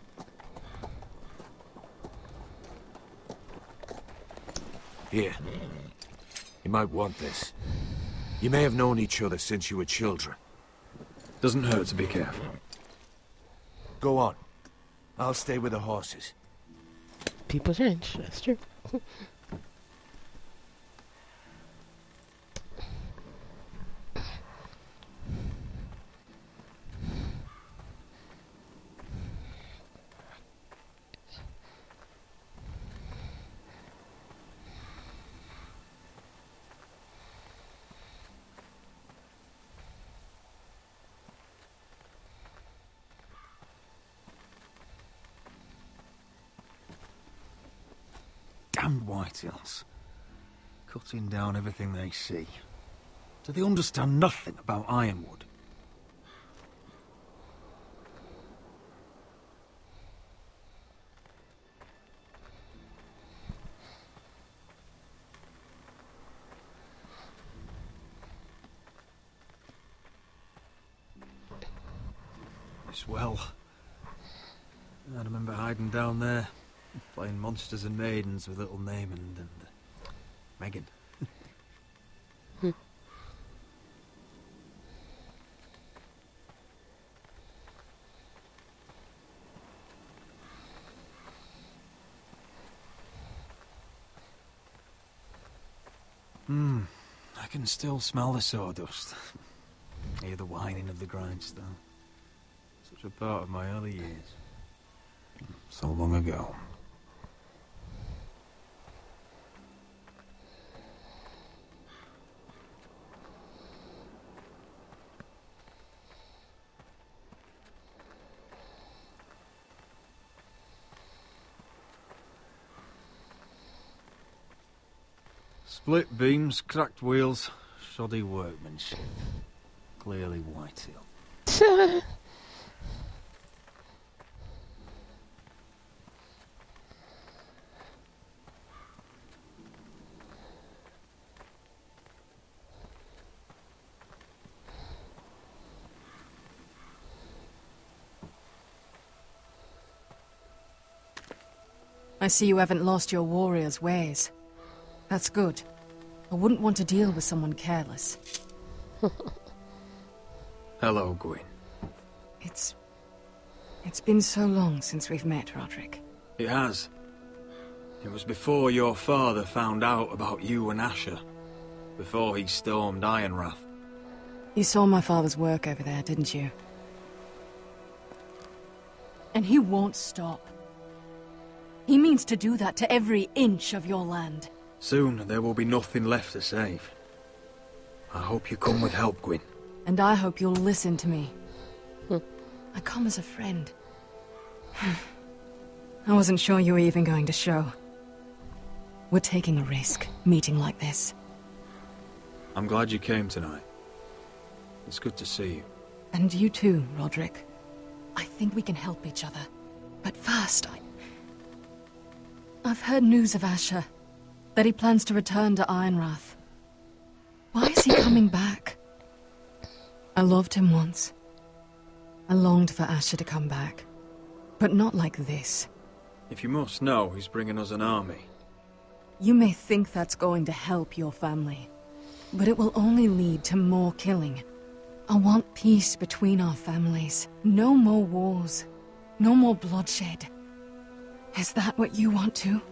Here. You might want this. You may have known each other since you were children. Doesn't hurt to be careful. Go on. I'll stay with the horses. People change. That's true. Damned Whitehills. Cutting down everything they see. Do they understand nothing about Ironwood? This well. I remember hiding down there. Playing monsters and maidens with little Naaman and uh, Megan. hmm. Hmm. I can still smell the sawdust. Hear the whining of the grindstone. Such a part of my early years. So long ago. Split beams, cracked wheels, shoddy workmanship. Clearly Whitehill. I see you haven't lost your warrior's ways. That's good. I wouldn't want to deal with someone careless. Hello, Gwyn. It's... It's been so long since we've met, Roderick. It has. It was before your father found out about you and Asher. Before he stormed Ironrath. You saw my father's work over there, didn't you? And he won't stop. He means to do that to every inch of your land. Soon there will be nothing left to save. I hope you come with help, Gwyn. And I hope you'll listen to me. I come as a friend. I wasn't sure you were even going to show. We're taking a risk, meeting like this. I'm glad you came tonight. It's good to see you. And you too, Roderick. I think we can help each other. But first, I... I've heard news of Asher. That he plans to return to Ironrath. Why is he coming back? I loved him once. I longed for Asher to come back. But not like this. If you must know, he's bringing us an army. You may think that's going to help your family. But it will only lead to more killing. I want peace between our families. No more wars. No more bloodshed. Is that what you want too?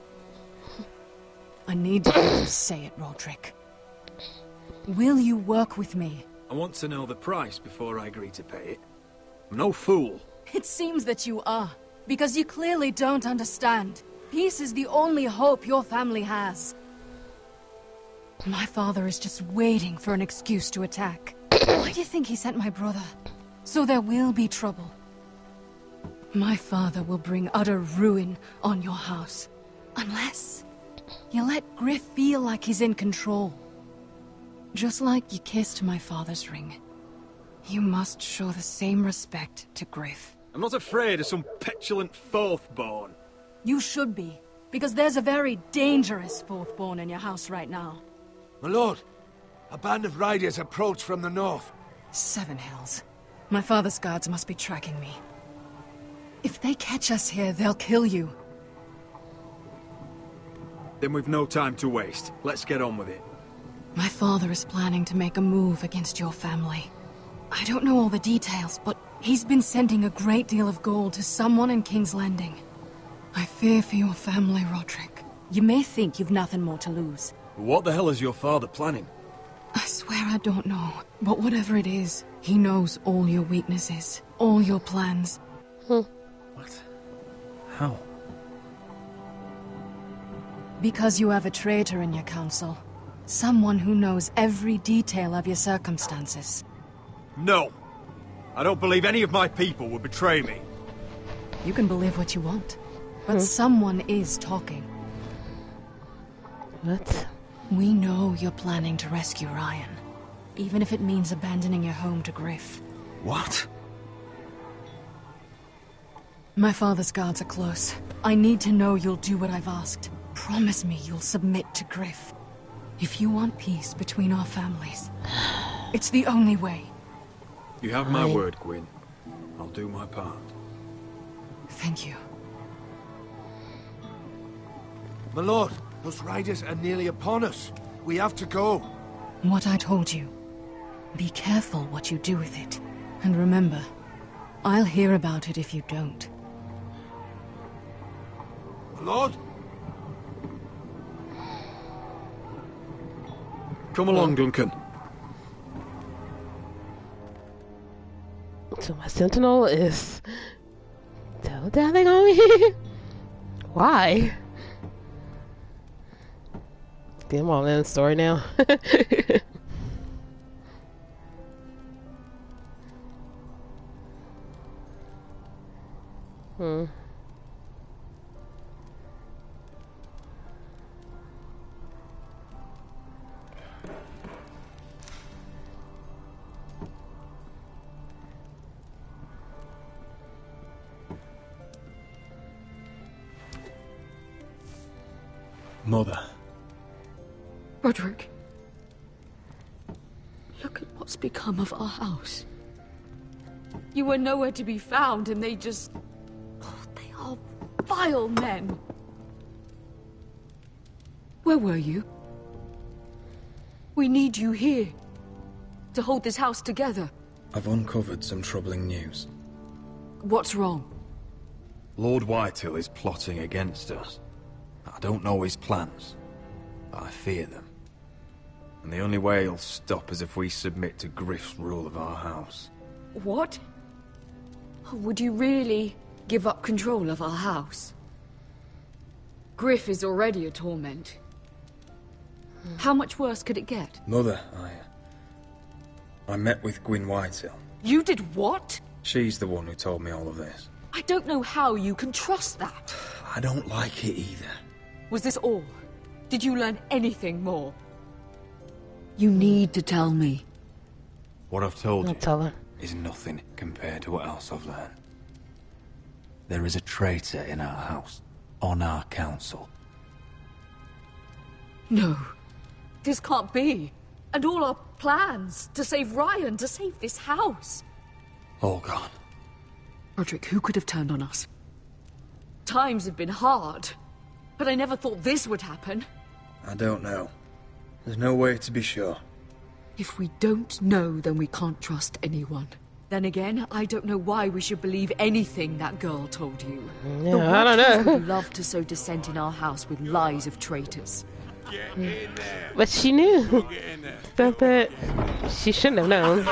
I need to hear you say it, Roderick. Will you work with me? I want to know the price before I agree to pay it. I'm no fool. It seems that you are, because you clearly don't understand. Peace is the only hope your family has. My father is just waiting for an excuse to attack. Why do you think he sent my brother? So there will be trouble. My father will bring utter ruin on your house. Unless you let Griff feel like he's in control. Just like you kissed my father's ring. You must show the same respect to Griff. I'm not afraid of some petulant fourthborn. You should be, because there's a very dangerous fourthborn in your house right now. My lord, a band of riders approach from the north. Seven Hills. My father's guards must be tracking me. If they catch us here, they'll kill you. Then we've no time to waste. Let's get on with it. My father is planning to make a move against your family. I don't know all the details, but he's been sending a great deal of gold to someone in King's Landing. I fear for your family, Roderick. You may think you've nothing more to lose. What the hell is your father planning? I swear I don't know. But whatever it is, he knows all your weaknesses, all your plans. What? How? Because you have a traitor in your council. Someone who knows every detail of your circumstances. No! I don't believe any of my people would betray me. You can believe what you want. But someone is talking. What? We know you're planning to rescue Ryan. Even if it means abandoning your home to Griff. What? My father's guards are close. I need to know you'll do what I've asked. Promise me you'll submit to Griff. If you want peace between our families, it's the only way. You have my word, Gwyn. I'll do my part. Thank you. My lord, those riders are nearly upon us. We have to go. What I told you. Be careful what you do with it. And remember, I'll hear about it if you don't. My lord? Come along, Duncan. So my sentinel is teledabbing on me? Why? Get him all in the story now. hmm. Mother. Roderick. Look at what's become of our house. You were nowhere to be found, and they just... Oh, they are vile men. Where were you? We need you here. To hold this house together. I've uncovered some troubling news. What's wrong? Lord Whitehill is plotting against us. I don't know his plans, but I fear them. And the only way he'll stop is if we submit to Griff's rule of our house. What? Would you really give up control of our house? Griff is already a torment. How much worse could it get? Mother, I... I met with Gwyn Whitehill. You did what? She's the one who told me all of this. I don't know how you can trust that. I don't like it either. Was this all? Did you learn anything more? You need to tell me. What I've told I'll you tell her. is nothing compared to what else I've learned. There is a traitor in our house, on our council. No, this can't be. And all our plans to save Ryan, to save this house. All gone. Roderick, who could have turned on us? Times have been hard, but I never thought this would happen. I don't know. There's no way to be sure. If we don't know, then we can't trust anyone. Then again, I don't know why we should believe anything that girl told you. Yeah, I don't know. Would love to sow dissent in our house with lies of traitors. But she knew that, that she shouldn't have known.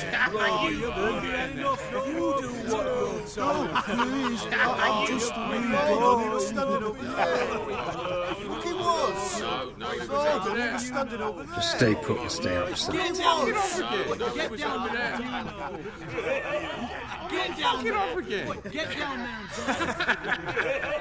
Just stay put and stay out of sight. Get down, get off again. Get down there. Get down, get off again. Get down there.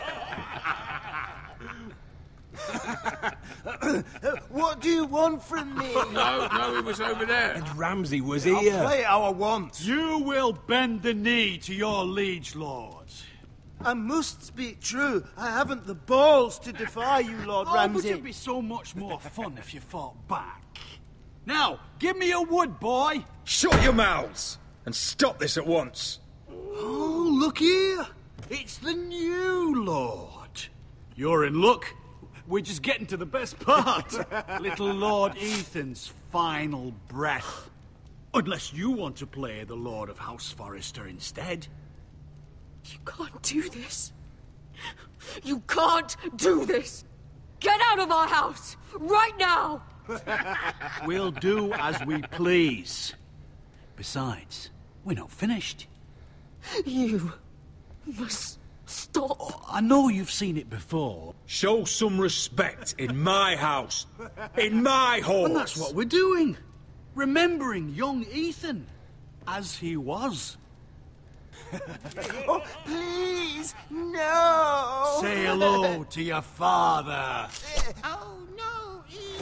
What do you want from me? No, no, it was over there. And Ramsay was I'll here. play how I want. You will bend the knee to your liege lord. I must speak true. I haven't the balls to defy you, Lord Oh, Ramsay. but it'd be so much more fun if you fought back. Now, give me your wood, boy. Shut your mouths! And stop this at once! Oh, look here. It's the new lord. You're in luck. We're just getting to the best part. Little Lord Ethan's final breath. Unless you want to play the Lord of House Forrester instead. You can't do this. You can't do this! Get out of our house! Right now! We'll do as we please. Besides, we're not finished. You must stop. Oh, I know you've seen it before. Show some respect in my house. In my home. And that's what we're doing. Remembering young Ethan. As he was. Oh, please, no! Say hello to your father. Oh, no,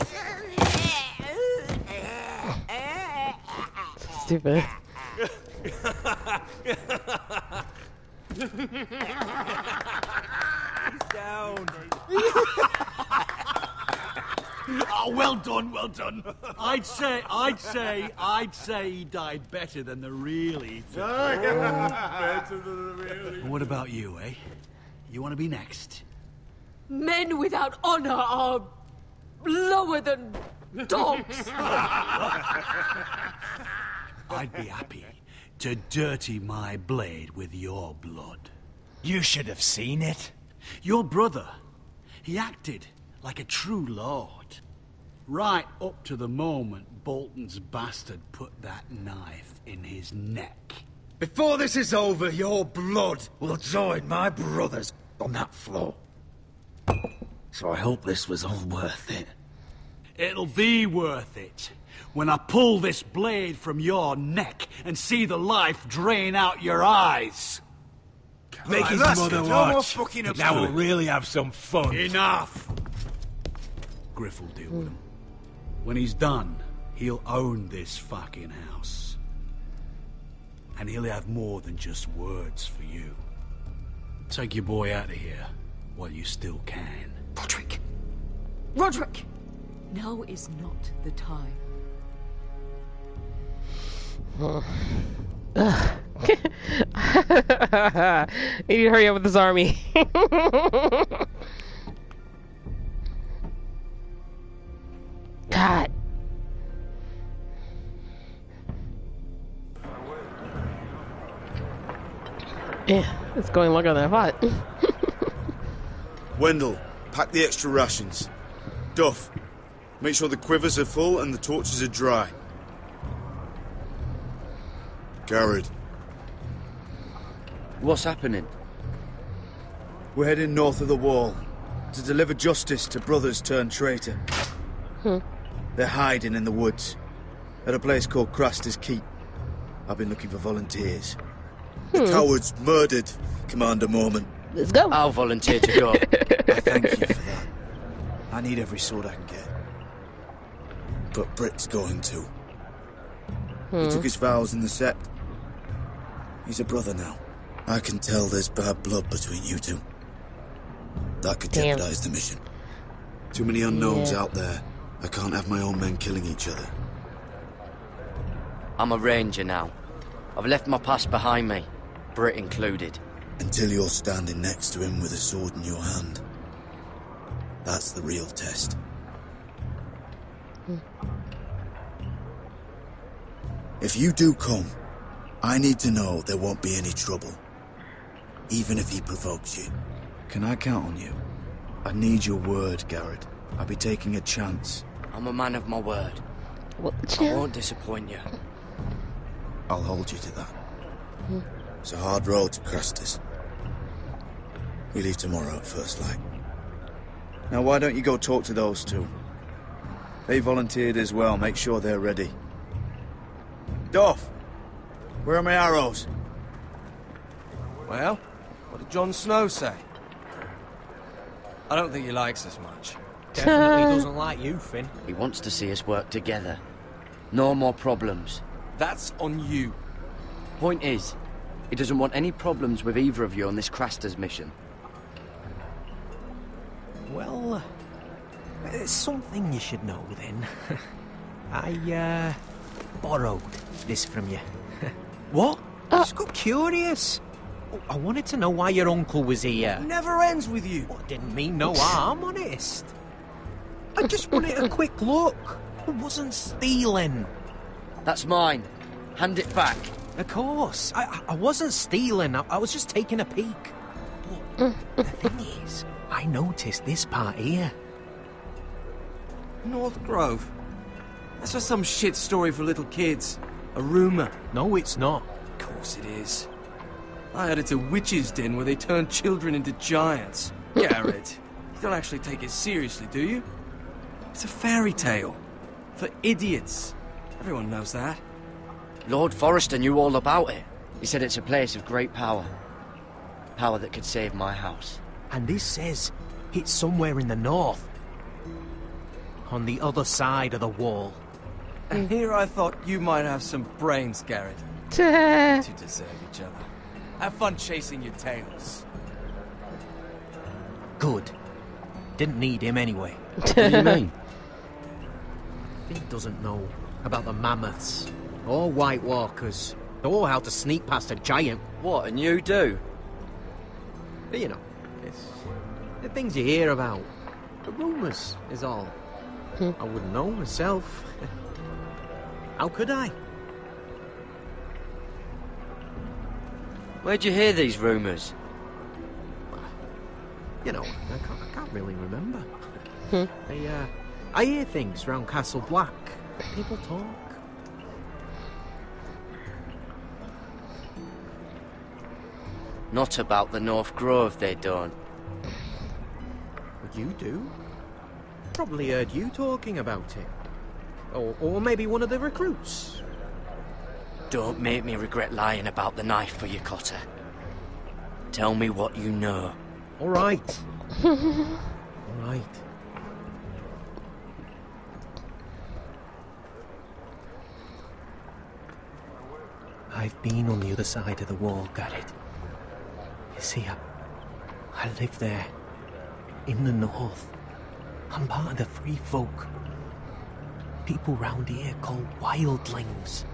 Stupid. He's down. Oh, well done, well done. I'd say, I'd say, I'd say he died better than the real Ethan. Better than the real Ethan. What about you, eh? You want to be next? Men without honor are lower than dogs. I'd be happy to dirty my blade with your blood. You should have seen it. Your brother, he acted like a true lord. Right up to the moment Bolton's bastard put that knife in his neck. Before this is over, your blood will join my brother's on that floor. So I hope this was all worth it. It'll be worth it when I pull this blade from your neck and see the life drain out your eyes. Make his mother watch. Now we'll really have some fun. Enough! Griff will deal with him. When he's done, he'll own this fucking house. And he'll have more than just words for you. Take your boy out of here while you still can. Roderick! Roderick! Now is not the time. Ugh. He need to hurry up with his army. God. Yeah, it's going longer than I thought. Wendell, pack the extra rations. Duff, make sure the quivers are full and the torches are dry. Garrett. What's happening? We're heading north of the wall to deliver justice to brothers turned traitor. Hmm. They're hiding in the woods at a place called Craster's Keep. I've been looking for volunteers. Hmm. The cowards murdered Commander Mormon. Let's go. I'll volunteer to go. I thank you for that. I need every sword I can get. But Britt's going too. Hmm. He took his vows in the Sept. He's a brother now. I can tell there's bad blood between you two. That could Damn. jeopardize the mission. Too many unknowns Yeah. out there. I can't have my own men killing each other. I'm a ranger now. I've left my past behind me, Britt included. Until you're standing next to him with a sword in your hand. That's the real test. Hmm. If you do come, I need to know there won't be any trouble. Even if he provokes you. Can I count on you? I need your word, Garrett. I'll be taking a chance. I'm a man of my word. Well, I won't disappoint you. I'll hold you to that. Hmm. It's a hard road to Craster's. We leave tomorrow at first light. Now why don't you go talk to those two? They volunteered as well. Make sure they're ready. Duff! Where are my arrows? Well, what did Jon Snow say? I don't think he likes us much. Definitely doesn't like you, Finn. He wants to see us work together. No more problems. That's on you. Point is, he doesn't want any problems with either of you on this Craster's mission. Well, there's something you should know then. I, uh, borrowed this from you. What? I just got curious. I wanted to know why your uncle was here. Never ends with you. Well, didn't mean no harm, honest. I just wanted a quick look. I wasn't stealing. That's mine. Hand it back. Of course. I, I wasn't stealing. I, I was just taking a peek. But the thing is, I noticed this part here. North Grove? That's just some shit story for little kids. A rumour. No, it's not. Of course it is. I heard it's a witch's den where they turn children into giants. Garrett, you don't actually take it seriously, do you? It's a fairy tale. For idiots. Everyone knows that. Lord Forrester knew all about it. He said it's a place of great power. Power that could save my house. And this says it's somewhere in the north. On the other side of the wall. And here I thought you might have some brains, Garrett. To To deserve each other. Have fun chasing your tails. Good. Didn't need him anyway. What do you mean? Finn doesn't know about the mammoths, or White Walkers, or how to sneak past a giant. What, and you do? But you know, it's the things you hear about. The rumours is all. I wouldn't know myself. How could I? Where'd you hear these rumours? You know, I can't, I can't really remember. I, uh, I hear things round Castle Black. People talk. Not about the North Grove, they don't. But you do. Probably heard you talking about it. Or, or maybe one of the recruits. Don't make me regret lying about the knife for you, Cotter. Tell me what you know. All right. All right. I've been on the other side of the wall, Garrett. You see, I, I live there, in the north. I'm part of the free folk. People round here call wildlings.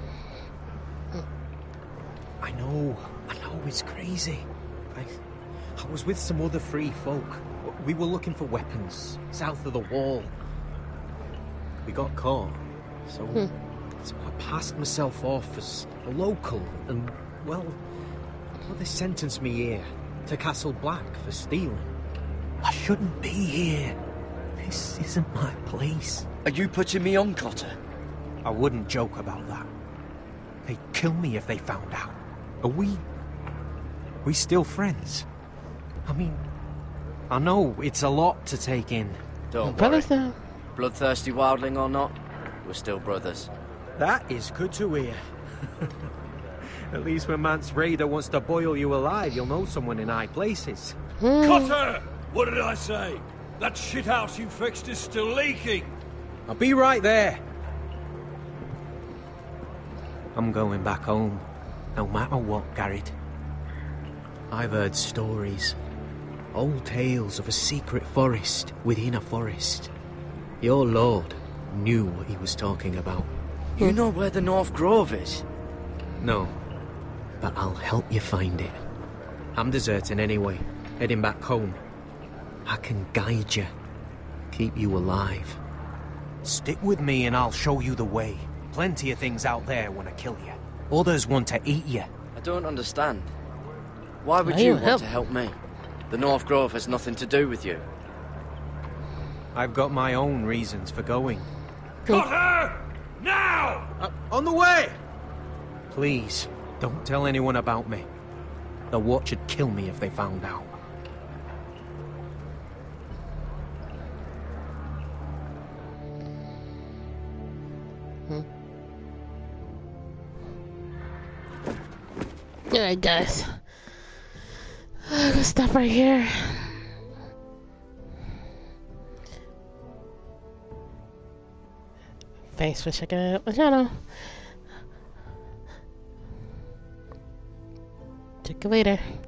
I know, I know it's crazy. I, I was with some other free folk. We were looking for weapons, south of the wall. We got caught, so, Hmm. so I passed myself off as a local, and, well, well, they sentenced me here, to Castle Black, for stealing. I shouldn't be here. This isn't my place. Are you putting me on, Cotter? I wouldn't joke about that. They'd kill me if they found out. Are we... we still friends? I mean, I know it's a lot to take in. Don't brothers worry. now. Bloodthirsty wildling or not, we're still brothers. That is good to hear. At least when Mance Raider wants to boil you alive, you'll know someone in high places. Cotter! What did I say? That shithouse you fixed is still leaking! I'll be right there. I'm going back home, no matter what, Garrett. I've heard stories. Old tales of a secret forest within a forest. Your lord knew what he was talking about. You know where the North Grove is? No, but I'll help you find it. I'm deserting anyway, heading back home. I can guide you, keep you alive. Stick with me and I'll show you the way. Plenty of things out there want to kill you. Others want to eat you. I don't understand. Why would Why you you want help? to help me? The North Grove has nothing to do with you. I've got my own reasons for going. Cotter! Now! Uh, on the way! Please, don't tell anyone about me. The Watch would kill me if they found out. Alright, guys. I'm gonna stop right here. Thanks for checking out my channel. Check you later.